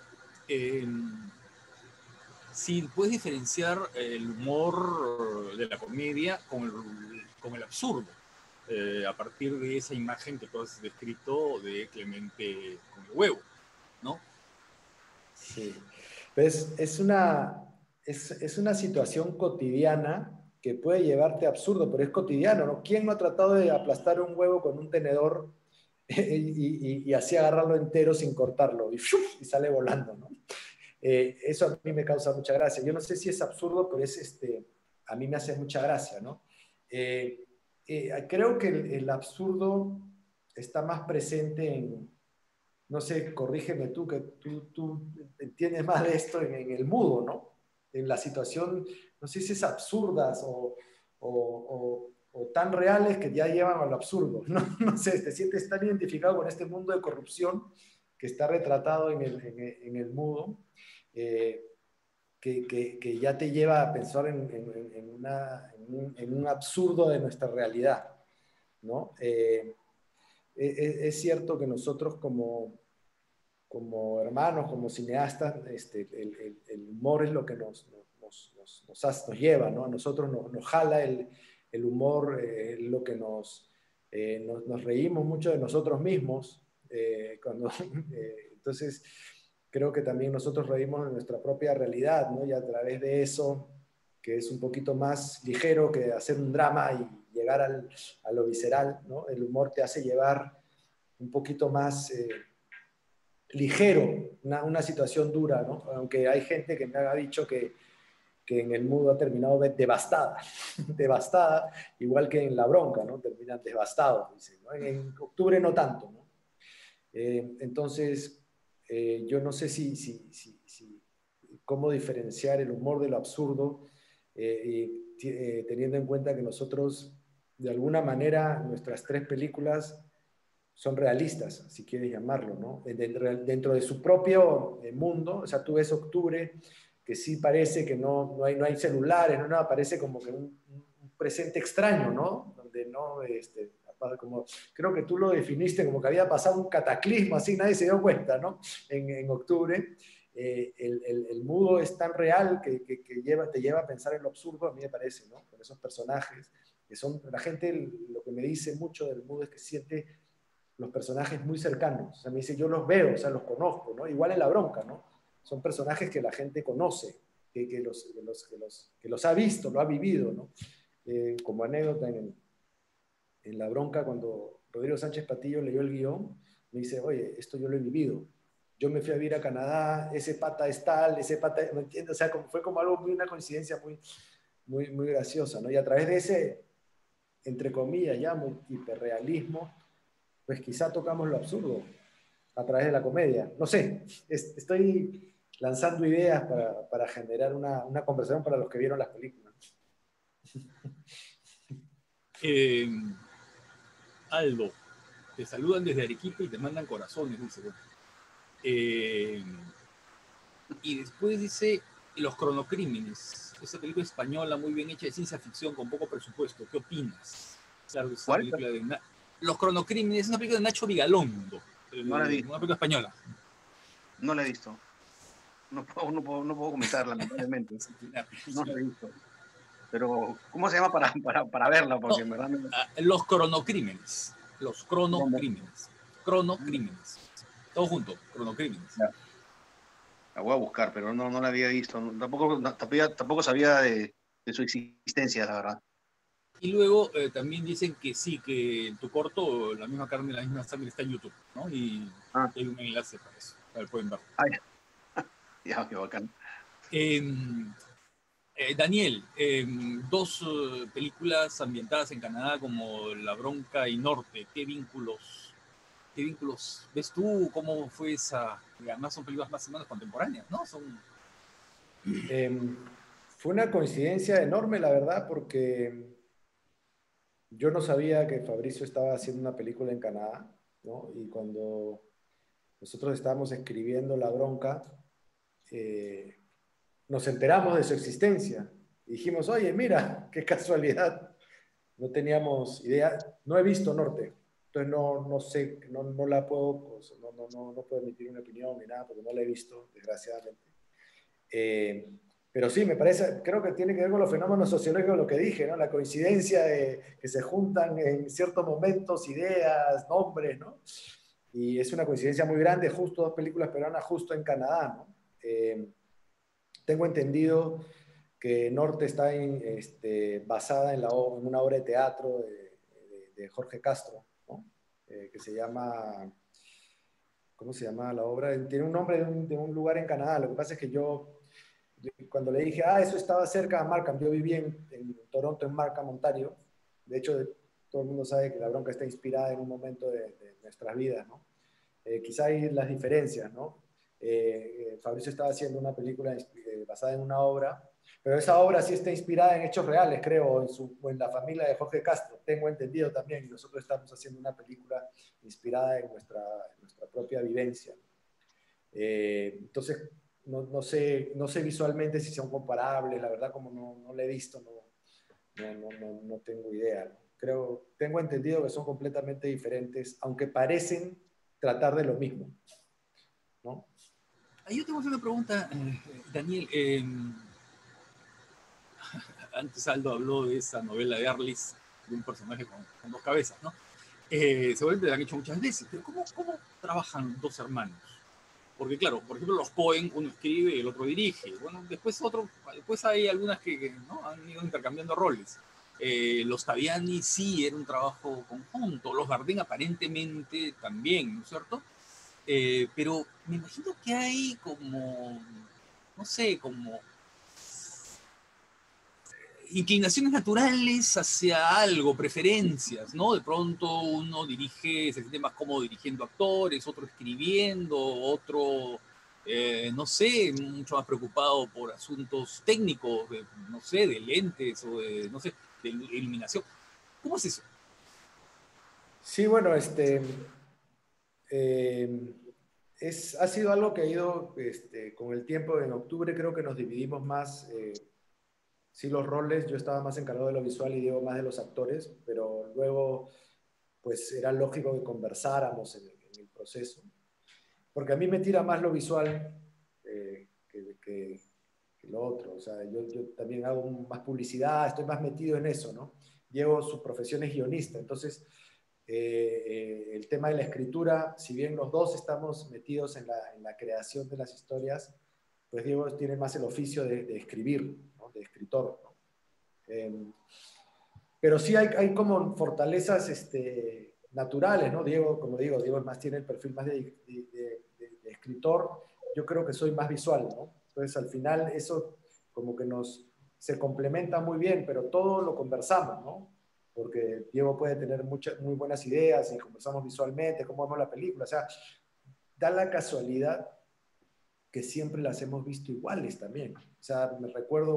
si puedes diferenciar el humor de la comedia con el absurdo, a partir de esa imagen que tú has descrito de Clemente con el huevo, ¿no? Sí, pues es una situación cotidiana que puede llevarte a absurdo, pero es cotidiano, ¿no? ¿Quién no ha tratado de aplastar un huevo con un tenedor y así agarrarlo entero sin cortarlo y sale volando, ¿no? Eso a mí me causa mucha gracia. Yo no sé si es absurdo, pero a mí me hace mucha gracia, ¿no? Creo que el absurdo está más presente no sé, corrígeme tú, que tú entiendes más de esto en el mudo, ¿no? En la situación, no sé si es absurdas o tan reales que ya llevan a lo absurdo. No sé, te sientes tan identificado con este mundo de corrupción que está retratado en el mudo, que ya te lleva a pensar en un absurdo de nuestra realidad, ¿no? Es cierto que nosotros como hermanos, como cineastas, el humor es lo que nos lleva, ¿no? A nosotros nos jala el humor, lo que nos reímos mucho de nosotros mismos. Entonces, creo que también nosotros reímos de nuestra propia realidad, ¿no? Y a través de eso, que es un poquito más ligero que hacer un drama llegar a lo visceral, ¿no? El humor te hace llevar un poquito más ligero una situación dura, ¿no? Aunque hay gente que me ha dicho que en el mudo ha terminado devastada, devastada, igual que en La Bronca, ¿no? Terminan devastados, dicen, ¿no? En octubre no tanto, ¿no? Entonces, yo no sé cómo diferenciar el humor de lo absurdo, teniendo en cuenta que nosotros, de alguna manera, nuestras 3 películas son realistas, si quieres llamarlo, ¿no? Dentro de su propio mundo, o sea, tú ves Octubre, que sí parece que no hay celulares, no nada, parece como que un presente extraño, ¿no? Donde no, como, creo que tú lo definiste como que había pasado un cataclismo, así nadie se dio cuenta, ¿no? En Octubre, el mudo es tan real que te lleva a pensar en lo absurdo, a mí me parece, ¿no? Con esos personajes, que son, la gente, lo que me dice mucho del mudo es que siente los personajes muy cercanos. O sea, me dice, yo los veo, o sea, los conozco, ¿no? Igual en La Bronca, ¿no? Son personajes que la gente conoce, que los ha visto, lo ha vivido, ¿no? Como anécdota, en La Bronca, cuando Rodrigo Sánchez Patillo leyó el guión, me dice, oye, esto yo lo he vivido. Yo me fui a vivir a Canadá, ese pata es tal, ese pata, ¿me entiendes? O sea, fue como algo, una coincidencia muy graciosa, ¿no? Y a través de ese, entre comillas, ya, hiperrealismo, pues quizá tocamos lo absurdo a través de la comedia. No sé, estoy lanzando ideas para generar una conversación para los que vieron las películas. Aldo, te saludan desde Arequipa y te mandan corazones, dice. Y después dice Los Cronocrímenes, esa película española muy bien hecha de ciencia ficción con poco presupuesto. ¿Qué opinas? Claro, esa ¿Cuál? película de Los Cronocrímenes es una película de Nacho Vigalondo, No la he una visto. película española. No la he visto. No puedo comentar, lamentablemente. No la he visto. Pero, ¿cómo se llama para verla? Porque en verdad Los Cronocrímenes. Los Cronocrímenes. Cronocrímenes. Todo junto, Cronocrímenes. Ya, la voy a buscar, pero no la había visto. Tampoco sabía de su existencia, la verdad. Y luego también dicen que sí, que tu corto, La misma carne, la misma sangre, está en YouTube, ¿no? Y Ah, hay un enlace para eso, para que pueden verlo. ay, ya, qué bacán. Daniel, dos películas ambientadas en Canadá como La Bronca y Norte, qué vínculos ves tú? ¿Cómo fue esa? Y además son películas más o menos contemporáneas, ¿no? Fue una coincidencia enorme, la verdad, porque yo no sabía que Fabricio estaba haciendo una película en Canadá, ¿no? Y cuando nosotros estábamos escribiendo La Bronca, nos enteramos de su existencia. Y dijimos, oye, mira, qué casualidad. No teníamos idea. No he visto Norte, entonces no sé, no la puedo, pues, no puedo emitir una opinión ni nada, porque no la he visto, desgraciadamente. Pero sí, me parece, creo que tiene que ver con los fenómenos sociológicos, lo que dije, ¿no? La coincidencia de que se juntan en ciertos momentos ideas, nombres, ¿no? Y es una coincidencia muy grande, justo 2 películas peruanas, justo en Canadá, ¿no? Tengo entendido que Norte está basada en una obra de teatro de Jorge Castro, ¿no? Que se llama, ¿cómo se llama la obra? Tiene un nombre de un lugar en Canadá. Lo que pasa es que yo, cuando le dije, eso estaba cerca de Markham, yo viví en Toronto, en Markham, Ontario. De hecho, todo el mundo sabe que La Bronca está inspirada en un momento de nuestras vidas, ¿no? Quizá hay las diferencias, ¿no? Fabricio estaba haciendo una película basada en una obra, pero esa obra sí está inspirada en hechos reales, creo, o en la familia de Jorge Castro, tengo entendido también, y nosotros estamos haciendo una película inspirada en nuestra propia vivencia. Entonces, no sé visualmente si son comparables, la verdad como no la he visto, no tengo idea. Tengo entendido que son completamente diferentes, aunque parecen tratar de lo mismo, ¿no? Yo tengo una pregunta, Daniel. Antes Aldo habló de esa novela de Arlis, de un personaje con dos cabezas, ¿no? Seguramente la han hecho muchas veces, pero ¿cómo trabajan dos hermanos? Porque claro, por ejemplo, los Coen, uno escribe y el otro dirige. Bueno, después hay algunas que ¿no? han ido intercambiando roles. Los Taviani sí era un trabajo conjunto, los Bardem aparentemente también, ¿no es cierto? Pero me imagino que hay como, no sé, como inclinaciones naturales hacia algo, preferencias, ¿no? De pronto uno dirige, se siente más cómodo dirigiendo actores, otro escribiendo, otro, no sé, mucho más preocupado por asuntos técnicos, de, no sé, de lentes o de, no sé, de iluminación. ¿Cómo es eso? Sí, bueno, ha sido algo que ha ido con el tiempo. En octubre creo que nos dividimos más, sí, los roles. Yo estaba más encargado de lo visual y Diego más de los actores, pero luego pues era lógico que conversáramos en el proceso, porque a mí me tira más lo visual que lo otro. O sea, yo también hago más publicidad, estoy más metido en eso, ¿no? Diego, su profesión es guionista, entonces el tema de la escritura, si bien los dos estamos metidos en la creación de las historias, pues Diego tiene más el oficio de escribir, ¿no? De escritor, ¿no? Pero sí hay como fortalezas naturales, ¿no? Diego, como digo, Diego más tiene el perfil más de escritor. Yo creo que soy más visual, ¿no? Entonces al final eso como que se complementa muy bien, pero todo lo conversamos, ¿no? Porque Diego puede tener muchas, muy buenas ideas y conversamos visualmente, cómo vemos la película. O sea, da la casualidad que siempre las hemos visto iguales también. O sea, me recuerdo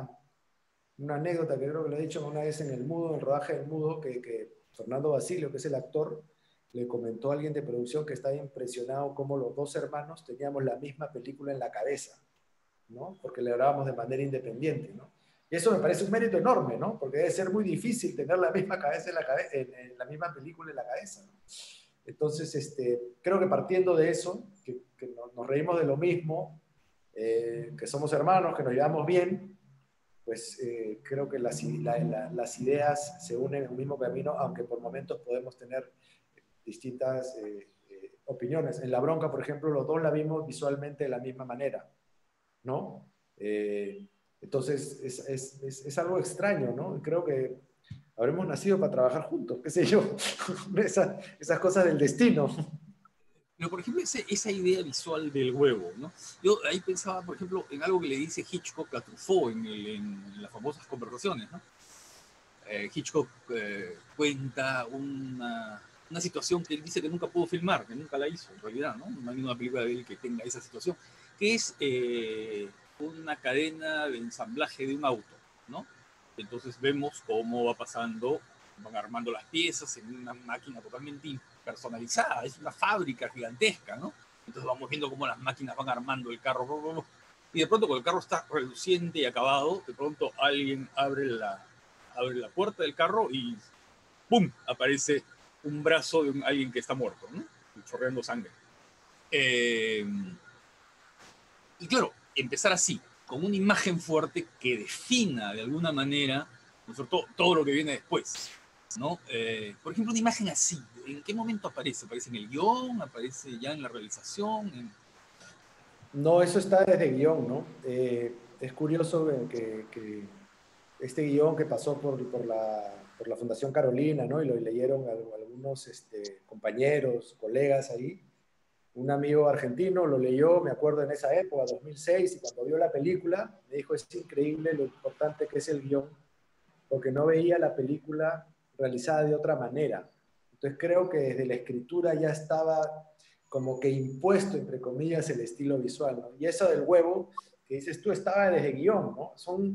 una anécdota que creo que lo he dicho una vez en el Mudo, en el rodaje del Mudo, que Fernando Basilio, que es el actor, le comentó a alguien de producción que estaba impresionado cómo los dos hermanos teníamos la misma película en la cabeza, ¿no? Porque le grabamos de manera independiente, ¿no? Y eso me parece un mérito enorme, ¿no? Porque debe ser muy difícil tener la misma cabeza en la misma película en la cabeza, ¿no? Entonces, creo que partiendo de eso, que nos reímos de lo mismo, que somos hermanos, que nos llevamos bien, pues creo que las ideas se unen en un mismo camino, aunque por momentos podemos tener distintas opiniones. En La Bronca, por ejemplo, los dos la vimos visualmente de la misma manera, ¿no? Entonces, es algo extraño, ¿no? Creo que habremos nacido para trabajar juntos, qué sé yo, esas cosas del destino. Pero, por ejemplo, esa idea visual del huevo, ¿no? Yo ahí pensaba, por ejemplo, en algo que le dice Hitchcock a Truffaut en las famosas conversaciones, ¿no? Hitchcock cuenta una situación que él dice que nunca pudo filmar, que nunca la hizo, en realidad, ¿no? No hay ninguna película de él que tenga esa situación, que es una cadena de ensamblaje de un auto, ¿no? Entonces vemos cómo va pasando, van armando las piezas en una máquina totalmente personalizada, es una fábrica gigantesca, ¿no? Entonces vamos viendo cómo las máquinas van armando el carro, y de pronto cuando el carro está reluciente y acabado, de pronto alguien abre la puerta del carro y ¡pum! Aparece un brazo de alguien que está muerto, ¿no? Chorreando sangre. Y claro, empezar así, con una imagen fuerte que defina de alguna manera, ¿no es cierto?, todo lo que viene después, ¿no? Por ejemplo, una imagen así, ¿en qué momento aparece? ¿Aparece en el guión? ¿Aparece ya en la realización? No, eso está desde guión, ¿no? Es curioso que este guión que pasó por la Fundación Carolina, ¿no? Y lo leyeron algunos compañeros, colegas ahí. Un amigo argentino lo leyó, me acuerdo en esa época, 2006, y cuando vio la película me dijo, es increíble lo importante que es el guión, porque no veía la película realizada de otra manera. Entonces creo que desde la escritura ya estaba como que impuesto, entre comillas, el estilo visual, ¿no? Y eso del huevo, que dices tú, estaba desde guión, ¿no?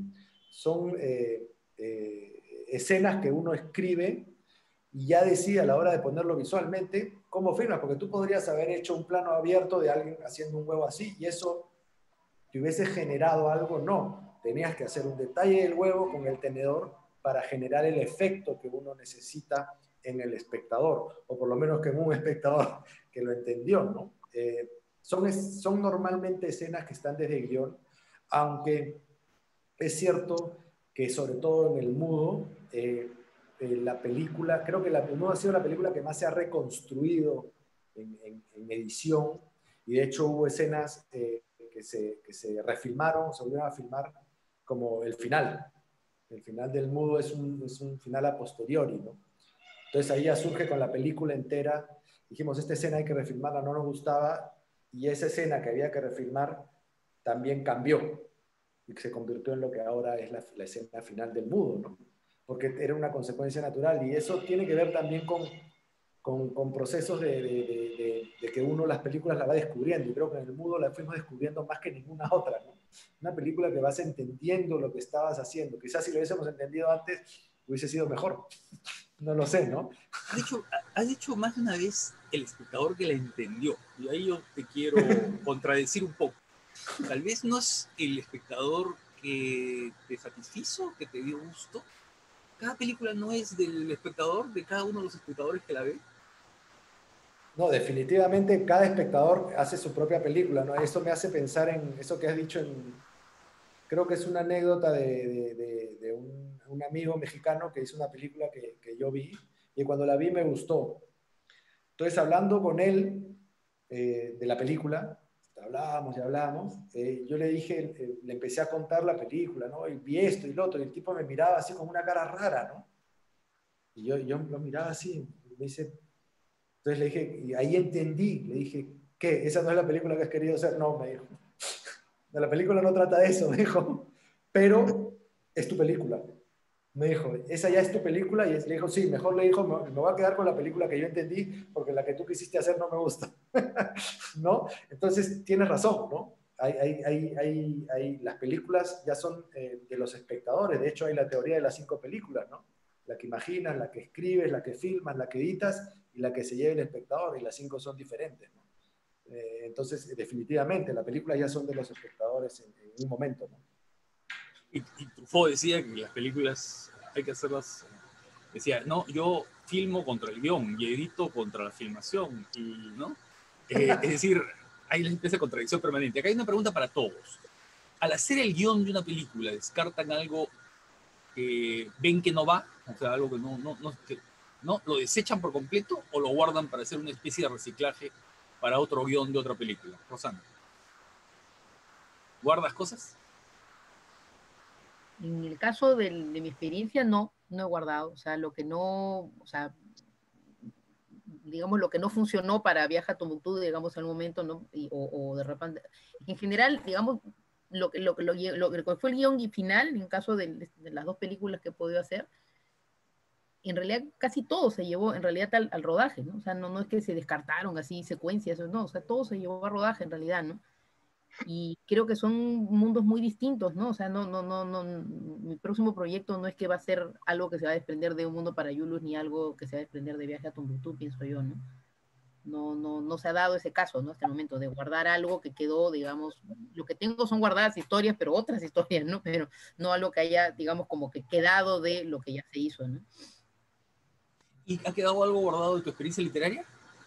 Son escenas que uno escribe y ya decide a la hora de ponerlo visualmente cómo filmas, porque tú podrías haber hecho un plano abierto de alguien haciendo un huevo así y eso te hubiese generado algo, no. Tenías que hacer un detalle del huevo con el tenedor para generar el efecto que uno necesita en el espectador, o por lo menos que en un espectador que lo entendió, ¿no? Son normalmente escenas que están desde guión, aunque es cierto que sobre todo en el mudo, la película, creo que el mudo ha sido la película que más se ha reconstruido en edición, y de hecho hubo escenas que se refilmaron, se volvieron a filmar como el final, El final del mudo es un final a posteriori, ¿no? Entonces ahí ya surge con la película entera. Dijimos, esta escena hay que refilmarla, no nos gustaba, y esa escena que había que refilmar también cambió y se convirtió en lo que ahora es la escena final del mudo, ¿no? Porque era una consecuencia natural y eso tiene que ver también con procesos de que uno las películas la va descubriendo y creo que en el mudo la fuimos descubriendo más que ninguna otra, ¿no? Una película que vas entendiendo lo que estabas haciendo. Quizás si lo hubiésemos entendido antes hubiese sido mejor. No lo sé, ¿no? Has dicho más de una vez el espectador que la entendió. Y ahí yo te quiero contradecir un poco. Tal vez no es el espectador que te satisfizo, que te dio gusto. Cada película no es del espectador, de cada uno de los espectadores que la ve. No, definitivamente cada espectador hace su propia película, ¿no? Eso me hace pensar en eso que has dicho creo que es una anécdota de un amigo mexicano que hizo una película que yo vi y cuando la vi me gustó. Entonces, hablando con él de la película, hablábamos y hablábamos, yo le dije, le empecé a contar la película, ¿no? Y vi esto y lo otro, y el tipo me miraba así con una cara rara, ¿no? Y yo lo miraba así, y me dice, entonces le dije, y ahí entendí, le dije, ¿qué? ¿Esa no es la película que has querido hacer? No, me dijo. La película no trata de eso, me dijo, pero es tu película. Me dijo, esa ya es tu película, y le dijo, sí, mejor le dijo, me voy a quedar con la película que yo entendí, porque la que tú quisiste hacer no me gusta. ¿No? Entonces, tienes razón, ¿no? Las películas ya son de los espectadores, de hecho hay la teoría de las 5 películas, ¿no? La que imaginas, la que escribes, la que filmas, la que editas y la que se lleva el espectador, y las 5 son diferentes, ¿no? Entonces, definitivamente, las películas ya son de los espectadores en un momento, ¿no? Y Truffaut decía que las películas hay que hacerlas. Decía, no, yo filmo contra el guión y edito contra la filmación. Y, ¿no? Es decir, hay esa contradicción permanente. Acá hay una pregunta para todos. Al hacer el guión de una película, ¿descartan algo que ven que no va? O sea, algo que no lo desechan por completo o lo guardan para hacer una especie de reciclaje para otro guión de otra película. Rosana, ¿guardas cosas? En el caso de mi experiencia, no he guardado, o sea, lo que no, o sea, digamos, lo que no funcionó para Viaje a Tombuctú, digamos, en el momento, ¿no? O de repente, en general, digamos, lo que fue el guión final, en caso de las dos películas que he podido hacer, en realidad casi todo se llevó en realidad al rodaje, ¿no? O sea, no es que se descartaron así secuencias, no, o sea, todo se llevó a rodaje en realidad, ¿no? Y creo que son mundos muy distintos, ¿no? O sea, mi próximo proyecto no es que va a ser algo que se va a desprender de Un Mundo para Yulus ni algo que se va a desprender de Viaje a Tombuctú, pienso yo, ¿no? No se ha dado ese caso, ¿no? Hasta el momento de guardar algo que quedó, digamos, lo que tengo son guardadas historias, pero otras historias, ¿no? Pero no algo que haya, digamos, como que quedado de lo que ya se hizo, ¿no? ¿Y ha quedado algo guardado de tu experiencia literaria?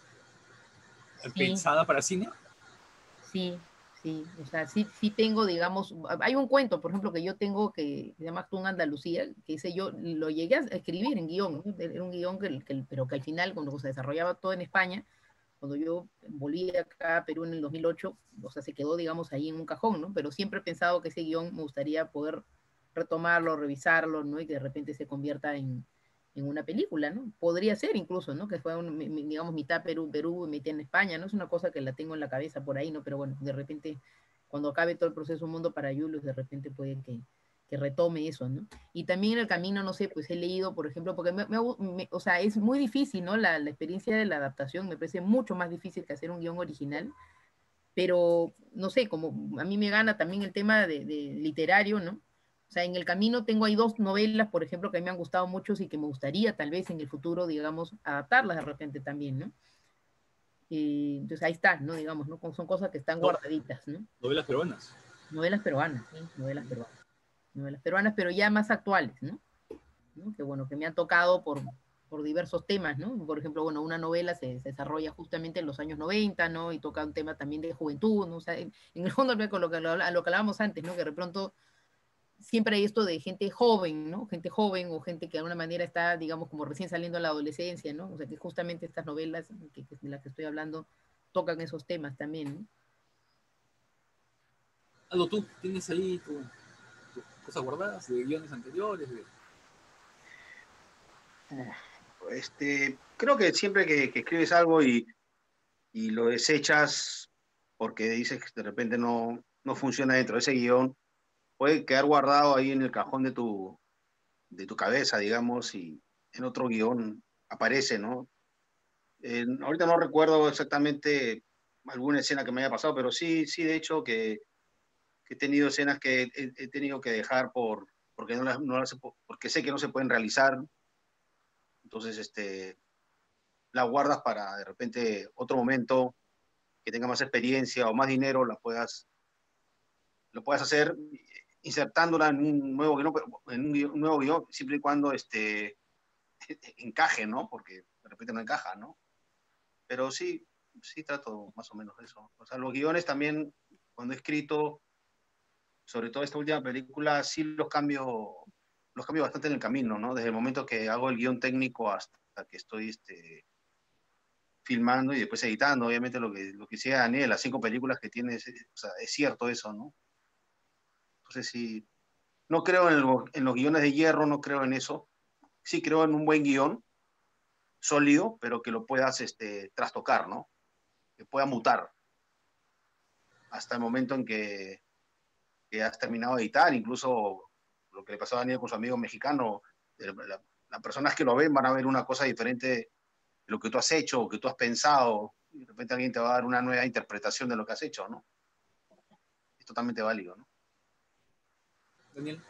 Sí, ¿Pensada para cine? sí, sí, o sea, sí tengo, digamos, hay un cuento, por ejemplo, que yo tengo que se llama Actún Andalucía, que dice yo, lo llegué a escribir en guión, ¿no? Era un guión pero que al final, cuando se desarrollaba todo en España, cuando yo volví acá a Perú en el 2008, o sea, se quedó, digamos, ahí en un cajón, ¿no? Pero siempre he pensado que ese guión me gustaría poder retomarlo, revisarlo, ¿no? Y que de repente se convierta en una película, ¿no? Podría ser incluso, ¿no? Que fue, digamos, mitad Perú, mitad en España, ¿no? Es una cosa que la tengo en la cabeza por ahí, ¿no? Pero bueno, de repente, cuando acabe todo el proceso Un Mundo para Julius, de repente puede que retome eso, ¿no? Y también en el camino, no sé, pues he leído, por ejemplo, porque o sea, es muy difícil, ¿no? La experiencia de la adaptación me parece mucho más difícil que hacer un guión original, pero no sé, como a mí me gana también el tema de literario, ¿no? O sea, en el camino tengo ahí 2 novelas, por ejemplo, que a mí me han gustado mucho y que me gustaría tal vez en el futuro, digamos, adaptarlas de repente también, ¿no? Entonces ahí está, ¿no? Digamos, ¿no? Son cosas que están No, guardaditas, ¿no? novelas peruanas. Novelas peruanas, ¿sí? Novelas peruanas, pero ya más actuales, ¿no? ¿No? Que bueno, que me han tocado por diversos temas, ¿no? Por ejemplo, bueno, una novela se desarrolla justamente en los años 90, ¿no? Y toca un tema también de juventud, ¿no? O sea, en el fondo, ¿no? Con lo que hablábamos antes, ¿no? Que de pronto siempre hay esto de gente joven, ¿no? Gente joven o gente que de alguna manera está, digamos, como recién saliendo a la adolescencia, ¿no? O sea, que justamente estas novelas de las que estoy hablando tocan esos temas también, ¿no? Aldo, tú tienes ahí cosas guardadas de guiones anteriores. Creo que siempre que escribes algo y lo desechas porque dices que de repente no funciona dentro de ese guión, puede quedar guardado ahí en el cajón de tu cabeza, digamos, y en otro guión aparece, ¿no? Ahorita no recuerdo exactamente alguna escena que me haya pasado, pero sí, de hecho, que he tenido escenas que he tenido que dejar porque, porque sé que no se pueden realizar. Entonces, la guardas para de repente otro momento que tenga más experiencia o más dinero, lo puedas hacer insertándola en un nuevo guión, un nuevo guión, siempre y cuando encaje, ¿no? Porque de repente no encaja, ¿no? Pero sí trato más o menos de eso. O sea, los guiones también, cuando he escrito, sobre todo esta última película, sí los cambio bastante en el camino, ¿no? Desde el momento que hago el guión técnico hasta que estoy filmando y después editando. Obviamente lo que decía Daniel, las 5 películas que tiene, o sea, es cierto eso, ¿no? Entonces sí, no creo en los guiones de hierro, no creo en eso. Sí creo en un buen guión, sólido, pero que lo puedas trastocar, ¿no? Que pueda mutar hasta el momento en que has terminado de editar, incluso lo que le pasó a Daniel con su amigo mexicano, las personas que lo ven van a ver una cosa diferente de lo que tú has hecho o que tú has pensado, y de repente alguien te va a dar una nueva interpretación de lo que has hecho, ¿no? Es totalmente válido, ¿no? Daniel.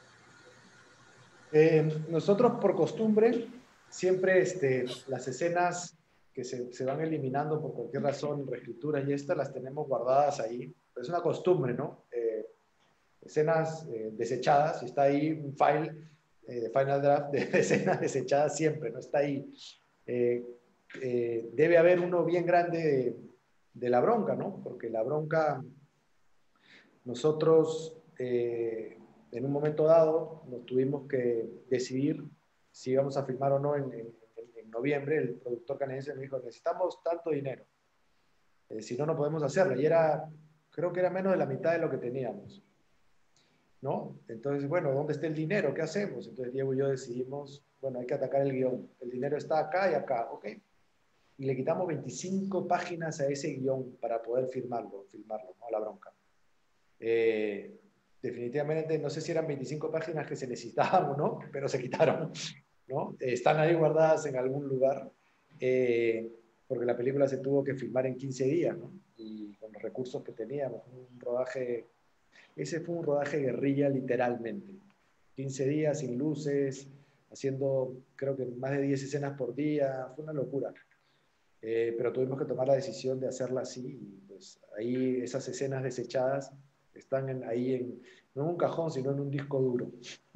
Nosotros por costumbre, siempre las escenas que se van eliminando por cualquier razón, reescrituras y estas, las tenemos guardadas ahí. Es una costumbre, ¿no? Escenas desechadas, y está ahí un file de Final Draft de escenas desechadas siempre, ¿no? Está ahí. Debe haber uno bien grande de la bronca, ¿no? Porque la bronca, nosotros en un momento dado nos tuvimos que decidir si íbamos a filmar o no en noviembre. El productor canadiense me dijo, necesitamos tanto dinero, si no, no podemos hacerlo. Y creo que era menos de la mitad de lo que teníamos, ¿no? Entonces, bueno, ¿dónde está el dinero? ¿Qué hacemos? Entonces Diego y yo decidimos, bueno, hay que atacar el guión. El dinero está acá y acá, ¿ok? Y le quitamos 25 páginas a ese guión para poder filmarlo, ¿no? La bronca. Definitivamente, no sé si eran 25 páginas que se necesitaban o no, pero se quitaron, ¿no? Están ahí guardadas en algún lugar, porque la película se tuvo que filmar en 15 días, ¿no? Y con los recursos que teníamos, ese fue un rodaje guerrilla literalmente. 15 días sin luces, haciendo creo que más de 10 escenas por día, fue una locura. Pero tuvimos que tomar la decisión de hacerla así, y pues ahí esas escenas desechadas están ahí no en un cajón, sino en un disco duro.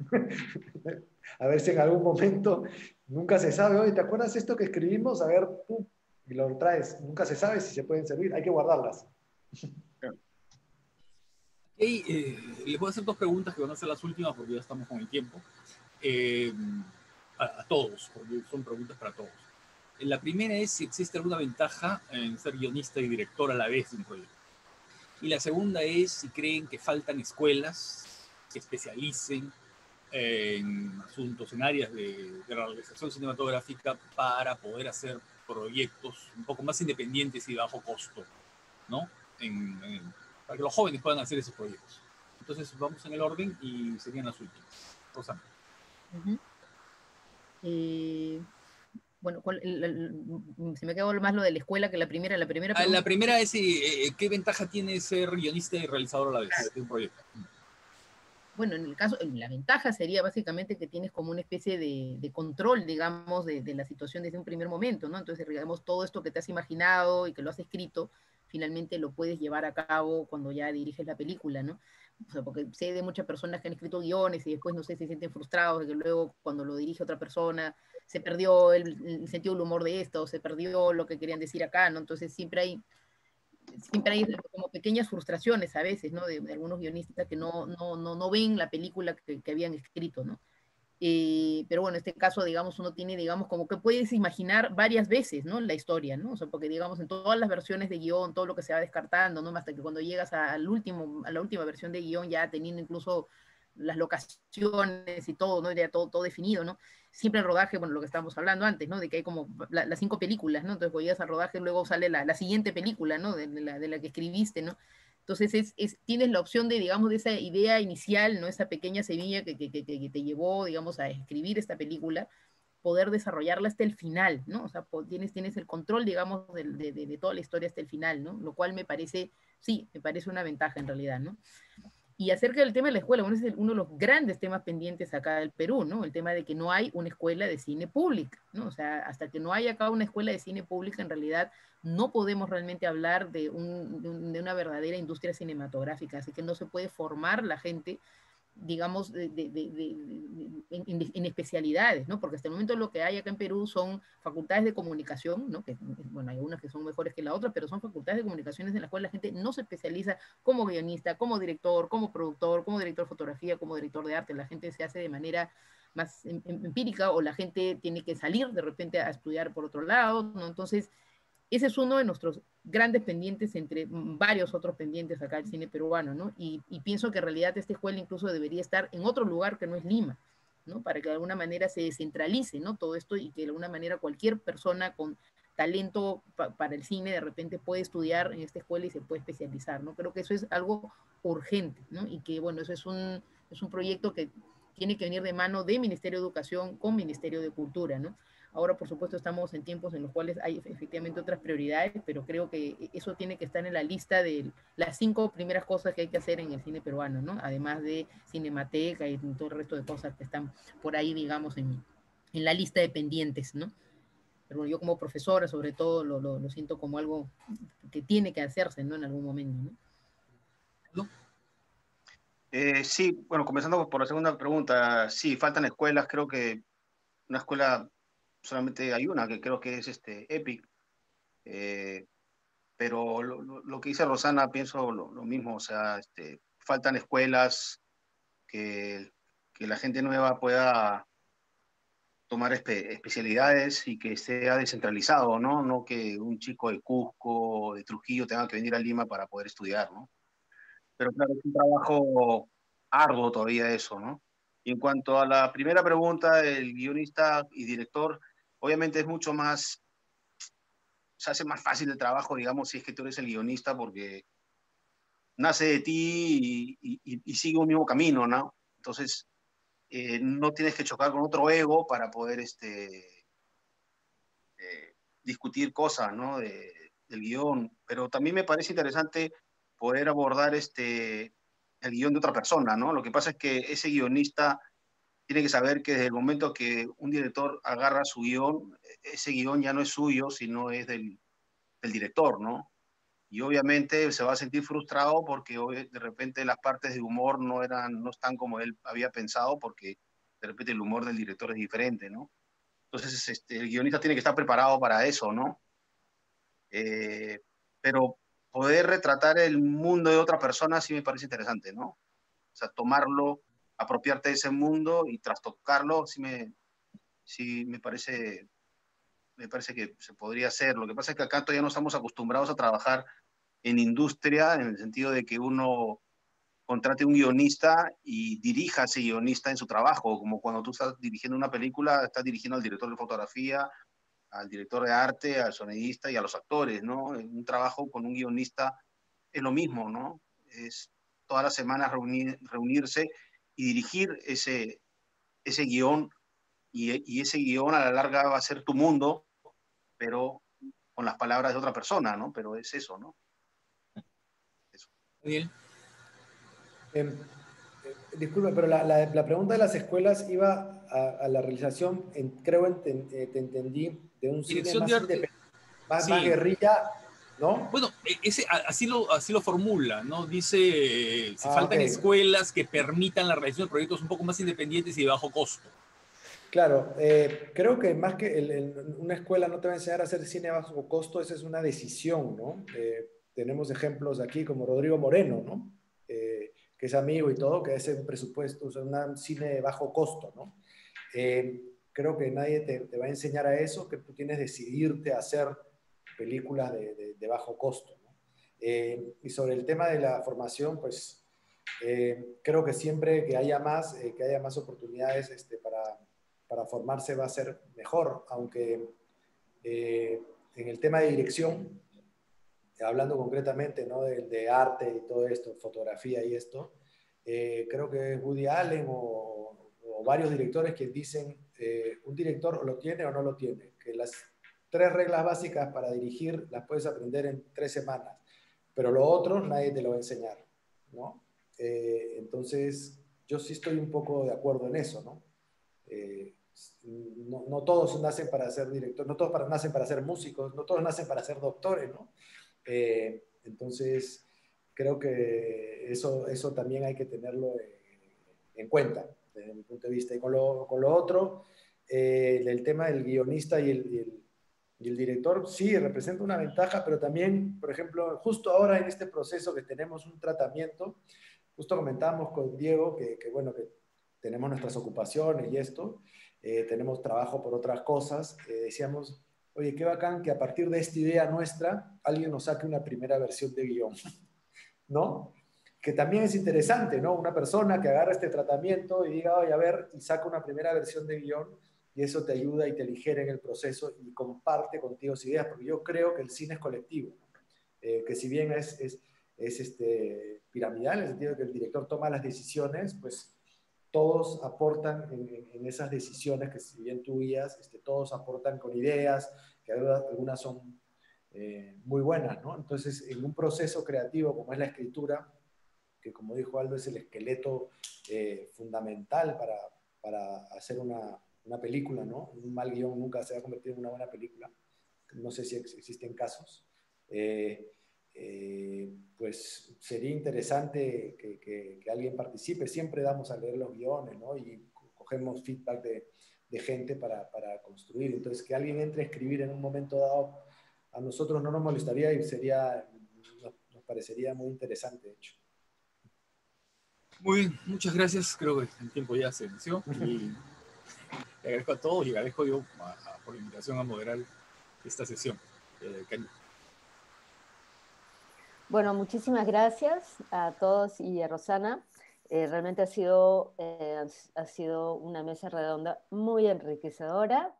A ver si en algún momento, nunca se sabe, oye, ¿te acuerdas esto que escribimos? A ver, tú, y lo traes, nunca se sabe si se pueden servir, hay que guardarlas. Hey, les voy a hacer 2 preguntas que van a ser las últimas porque ya estamos con el tiempo. A todos, porque son preguntas para todos. La primera es si existe alguna ventaja en ser guionista y director a la vez de un proyecto. Y la segunda es si creen que faltan escuelas que especialicen en asuntos, en áreas de realización cinematográfica para poder hacer proyectos un poco más independientes y de bajo costo, ¿no? Para que los jóvenes puedan hacer esos proyectos. Entonces vamos en el orden y serían las últimas. Rosana. Bueno, se me quedó más lo de la escuela que la primera. La primera La primera es ¿qué ventaja tiene ser guionista y realizador a la vez de un proyecto? Bueno, en el caso, la ventaja sería básicamente que tienes como una especie de control, digamos, de la situación desde un primer momento, ¿no? Entonces, digamos, todo esto que te has imaginado y que lo has escrito, finalmente lo puedes llevar a cabo cuando ya diriges la película, ¿no? O sea, porque sé de muchas personas que han escrito guiones y después, no sé, se sienten frustrados de que luego cuando lo dirige otra persona se perdió el sentido del humor de esto, o se perdió lo que querían decir acá, ¿no? Entonces siempre hay como pequeñas frustraciones a veces, ¿no? De algunos guionistas que no ven la película que habían escrito, ¿no? Pero bueno, en este caso, digamos, uno tiene, digamos, como que puedes imaginar varias veces, ¿no? La historia, ¿no? O sea, porque, digamos, en todas las versiones de guión, todo lo que se va descartando, ¿no? Hasta que cuando llegas a la última versión de guión, ya teniendo incluso las locaciones y todo, ¿no? Ya todo definido, ¿no? Siempre el rodaje, bueno, lo que estábamos hablando antes, ¿no? De que hay como las 5 películas, ¿no? Entonces cuando llegas al rodaje luego sale la siguiente película, ¿no? De la que escribiste, ¿no? Entonces tienes la opción de, digamos, de esa idea inicial, ¿no? Esa pequeña semilla que te llevó, digamos, a escribir esta película, poder desarrollarla hasta el final, ¿no? O sea, tienes el control, digamos, de toda la historia hasta el final, ¿no? Lo cual me parece, sí, me parece una ventaja en realidad, ¿no? Y acerca del tema de la escuela, bueno, ese es uno de los grandes temas pendientes acá del Perú, ¿no? El tema de que no hay una escuela de cine pública, ¿no? O sea, hasta que no haya acá una escuela de cine pública, en realidad no podemos realmente hablar de una verdadera industria cinematográfica, así que no se puede formar la gente, digamos, en especialidades, ¿no? Porque hasta el momento lo que hay acá en Perú son facultades de comunicación, ¿no? Que, bueno, hay unas que son mejores que la otra, pero son facultades de comunicaciones en las cuales la gente no se especializa como guionista, como director, como productor, como director de fotografía, como director de arte. La gente se hace de manera más empírica, o la gente tiene que salir de repente a estudiar por otro lado, ¿no? Entonces, ese es uno de nuestros grandes pendientes, entre varios otros pendientes acá del cine peruano, ¿no? Y pienso que en realidad esta escuela incluso debería estar en otro lugar que no es Lima, ¿no? Para que de alguna manera se descentralice, ¿no? Todo esto, y que de alguna manera cualquier persona con talento para el cine de repente puede estudiar en esta escuela y se puede especializar, ¿no? Creo que eso es algo urgente, ¿no? Y que, bueno, eso es un proyecto que tiene que venir de mano de Ministerio de Educación con Ministerio de Cultura, ¿no? Ahora, por supuesto, estamos en tiempos en los cuales hay efectivamente otras prioridades, pero creo que eso tiene que estar en la lista de las 5 primeras cosas que hay que hacer en el cine peruano, ¿no? Además de Cinemateca y todo el resto de cosas que están por ahí, digamos, en la lista de pendientes, ¿no? Pero bueno, yo como profesora, sobre todo, lo siento como algo que tiene que hacerse, ¿no? En algún momento, ¿no? ¿No? Sí, bueno, comenzando por la segunda pregunta, sí, faltan escuelas, creo que una escuela solamente hay una, que creo que es EPIC, eh, pero lo que dice Rosana, pienso lo mismo, o sea, faltan escuelas que la gente nueva pueda tomar especialidades y que sea descentralizado, ¿no? No que un chico de Cusco o de Trujillo tenga que venir a Lima para poder estudiar, ¿no? Pero claro, es un trabajo arduo todavía eso, ¿no? Y en cuanto a la primera pregunta, el guionista y director, obviamente es mucho más, se hace más fácil el trabajo, digamos, si es que tú eres el guionista, porque nace de ti y sigue un mismo camino, ¿no? Entonces, no tienes que chocar con otro ego para poder discutir cosas, ¿no? Del guión, pero también me parece interesante poder abordar el guión de otra persona, ¿no? Lo que pasa es que ese guionista tiene que saber que desde el momento que un director agarra su guión, ese guión ya no es suyo, sino es del director, ¿no? Y obviamente se va a sentir frustrado porque de repente las partes de humor no están como él había pensado, porque de repente el humor del director es diferente, ¿no? Entonces, el guionista tiene que estar preparado para eso, ¿no? Eh, pero poder retratar el mundo de otra persona sí me parece interesante, ¿no? O sea, tomarlo, apropiarte de ese mundo y trastocarlo sí me parece que se podría hacer. Lo que pasa es que acá todavía no estamos acostumbrados a trabajar en industria, en el sentido de que uno contrate un guionista y dirija a ese guionista en su trabajo, como cuando tú estás dirigiendo una película, estás dirigiendo al director de fotografía, al director de arte, al sonidista y a los actores, ¿no? Un trabajo con un guionista es lo mismo, ¿no? Es todas las semanas reunirse y dirigir ese guión, y ese guión a la larga va a ser tu mundo, pero con las palabras de otra persona, ¿no? Pero es eso, ¿no? Eso. Daniel. Disculpa, pero la pregunta de las escuelas iba a la realización, creo te entendí, de un cine Dirección más de arte. independiente, más Sí. guerrilla, ¿no? Bueno, así lo formula, ¿no? Dice, si Ah, ok. faltan escuelas que permitan la realización de proyectos un poco más independientes y de bajo costo. Claro, creo que más que una escuela no te va a enseñar a hacer cine a bajo costo, esa es una decisión, ¿no? Tenemos ejemplos aquí como Rodrigo Moreno, ¿no? Que es amigo y todo, que hace un presupuesto, o sea, un cine de bajo costo, ¿no? Creo que nadie te va a enseñar a eso, que tú tienes que decidirte a hacer películas de bajo costo, ¿no? Y sobre el tema de la formación, pues Creo que siempre que haya más oportunidades para formarse va a ser mejor, aunque en el tema de dirección, hablando concretamente, ¿no? de arte y todo esto, fotografía y esto, creo que es Woody Allen o varios directores que dicen, un director o lo tiene o no lo tiene, que las 3 reglas básicas para dirigir las puedes aprender en 3 semanas, pero lo otro nadie te lo va a enseñar, ¿no? Entonces, yo sí estoy un poco de acuerdo en eso, ¿no? No todos nacen para ser directores, no todos nacen para ser músicos, no todos nacen para ser doctores, ¿no? Entonces, creo que eso también hay que tenerlo en cuenta, desde mi punto de vista. Y con lo otro, el tema del guionista y el director, sí, representa una ventaja, pero también, por ejemplo, justo ahora en este proceso que tenemos un tratamiento, justo comentábamos con Diego bueno, que tenemos nuestras ocupaciones y esto, tenemos trabajo por otras cosas, decíamos, oye, qué bacán que a partir de esta idea nuestra alguien nos saque una primera versión de guión, ¿no? Que también es interesante, ¿no? Una persona que agarra este tratamiento y diga, oye, a ver, y saca una primera versión de guión, y eso te ayuda y te aligera en el proceso y comparte contigo sus ideas, porque yo creo que el cine es colectivo, ¿no? Que si bien es piramidal, en el sentido de que el director toma las decisiones, pues todos aportan en esas decisiones que si bien tú guías, todos aportan con ideas, que algunas son muy buenas, ¿no? Entonces, en un proceso creativo como es la escritura, que como dijo Aldo es el esqueleto fundamental para hacer una película, ¿no? Un mal guión nunca se va a convertir en una buena película. No sé si existen casos. Pues sería interesante que alguien participe. Siempre damos a leer los guiones, ¿no? Y cogemos feedback de gente para construir. Entonces, que alguien entre a escribir en un momento dado, a nosotros no nos molestaría y nos parecería muy interesante, de hecho. Muy bien, muchas gracias. Creo que el tiempo ya se venció. Y le agradezco a todos y agradezco yo por la invitación a moderar esta sesión. Bueno, muchísimas gracias a todos y a Rosana. Realmente ha sido una mesa redonda muy enriquecedora.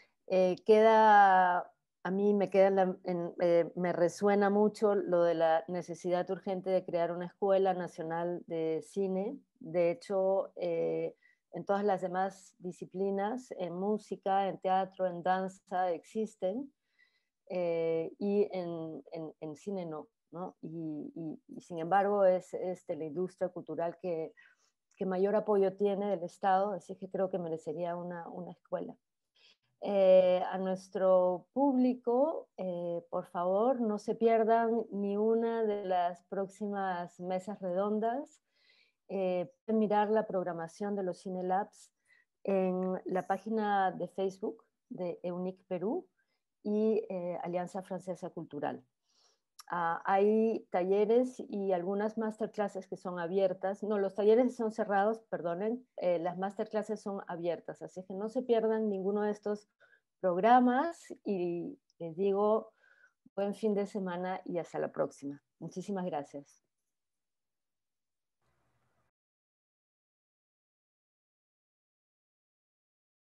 A mí me resuena mucho lo de la necesidad urgente de crear una escuela nacional de cine. De hecho, en todas las demás disciplinas, en música, en teatro, en danza, existen, y en cine no, ¿no? Y sin embargo es la industria cultural que mayor apoyo tiene del Estado, así que creo que merecería una escuela. A nuestro público, por favor, no se pierdan ni una de las próximas mesas redondas. Pueden mirar la programación de los Cinelabs en la página de Facebook de EUNIC Perú y Alianza Francesa Cultural. Hay talleres y algunas masterclasses que son abiertas. No, los talleres son cerrados, perdonen, las masterclasses son abiertas, así que no se pierdan ninguno de estos programas y les digo buen fin de semana y hasta la próxima. Muchísimas gracias.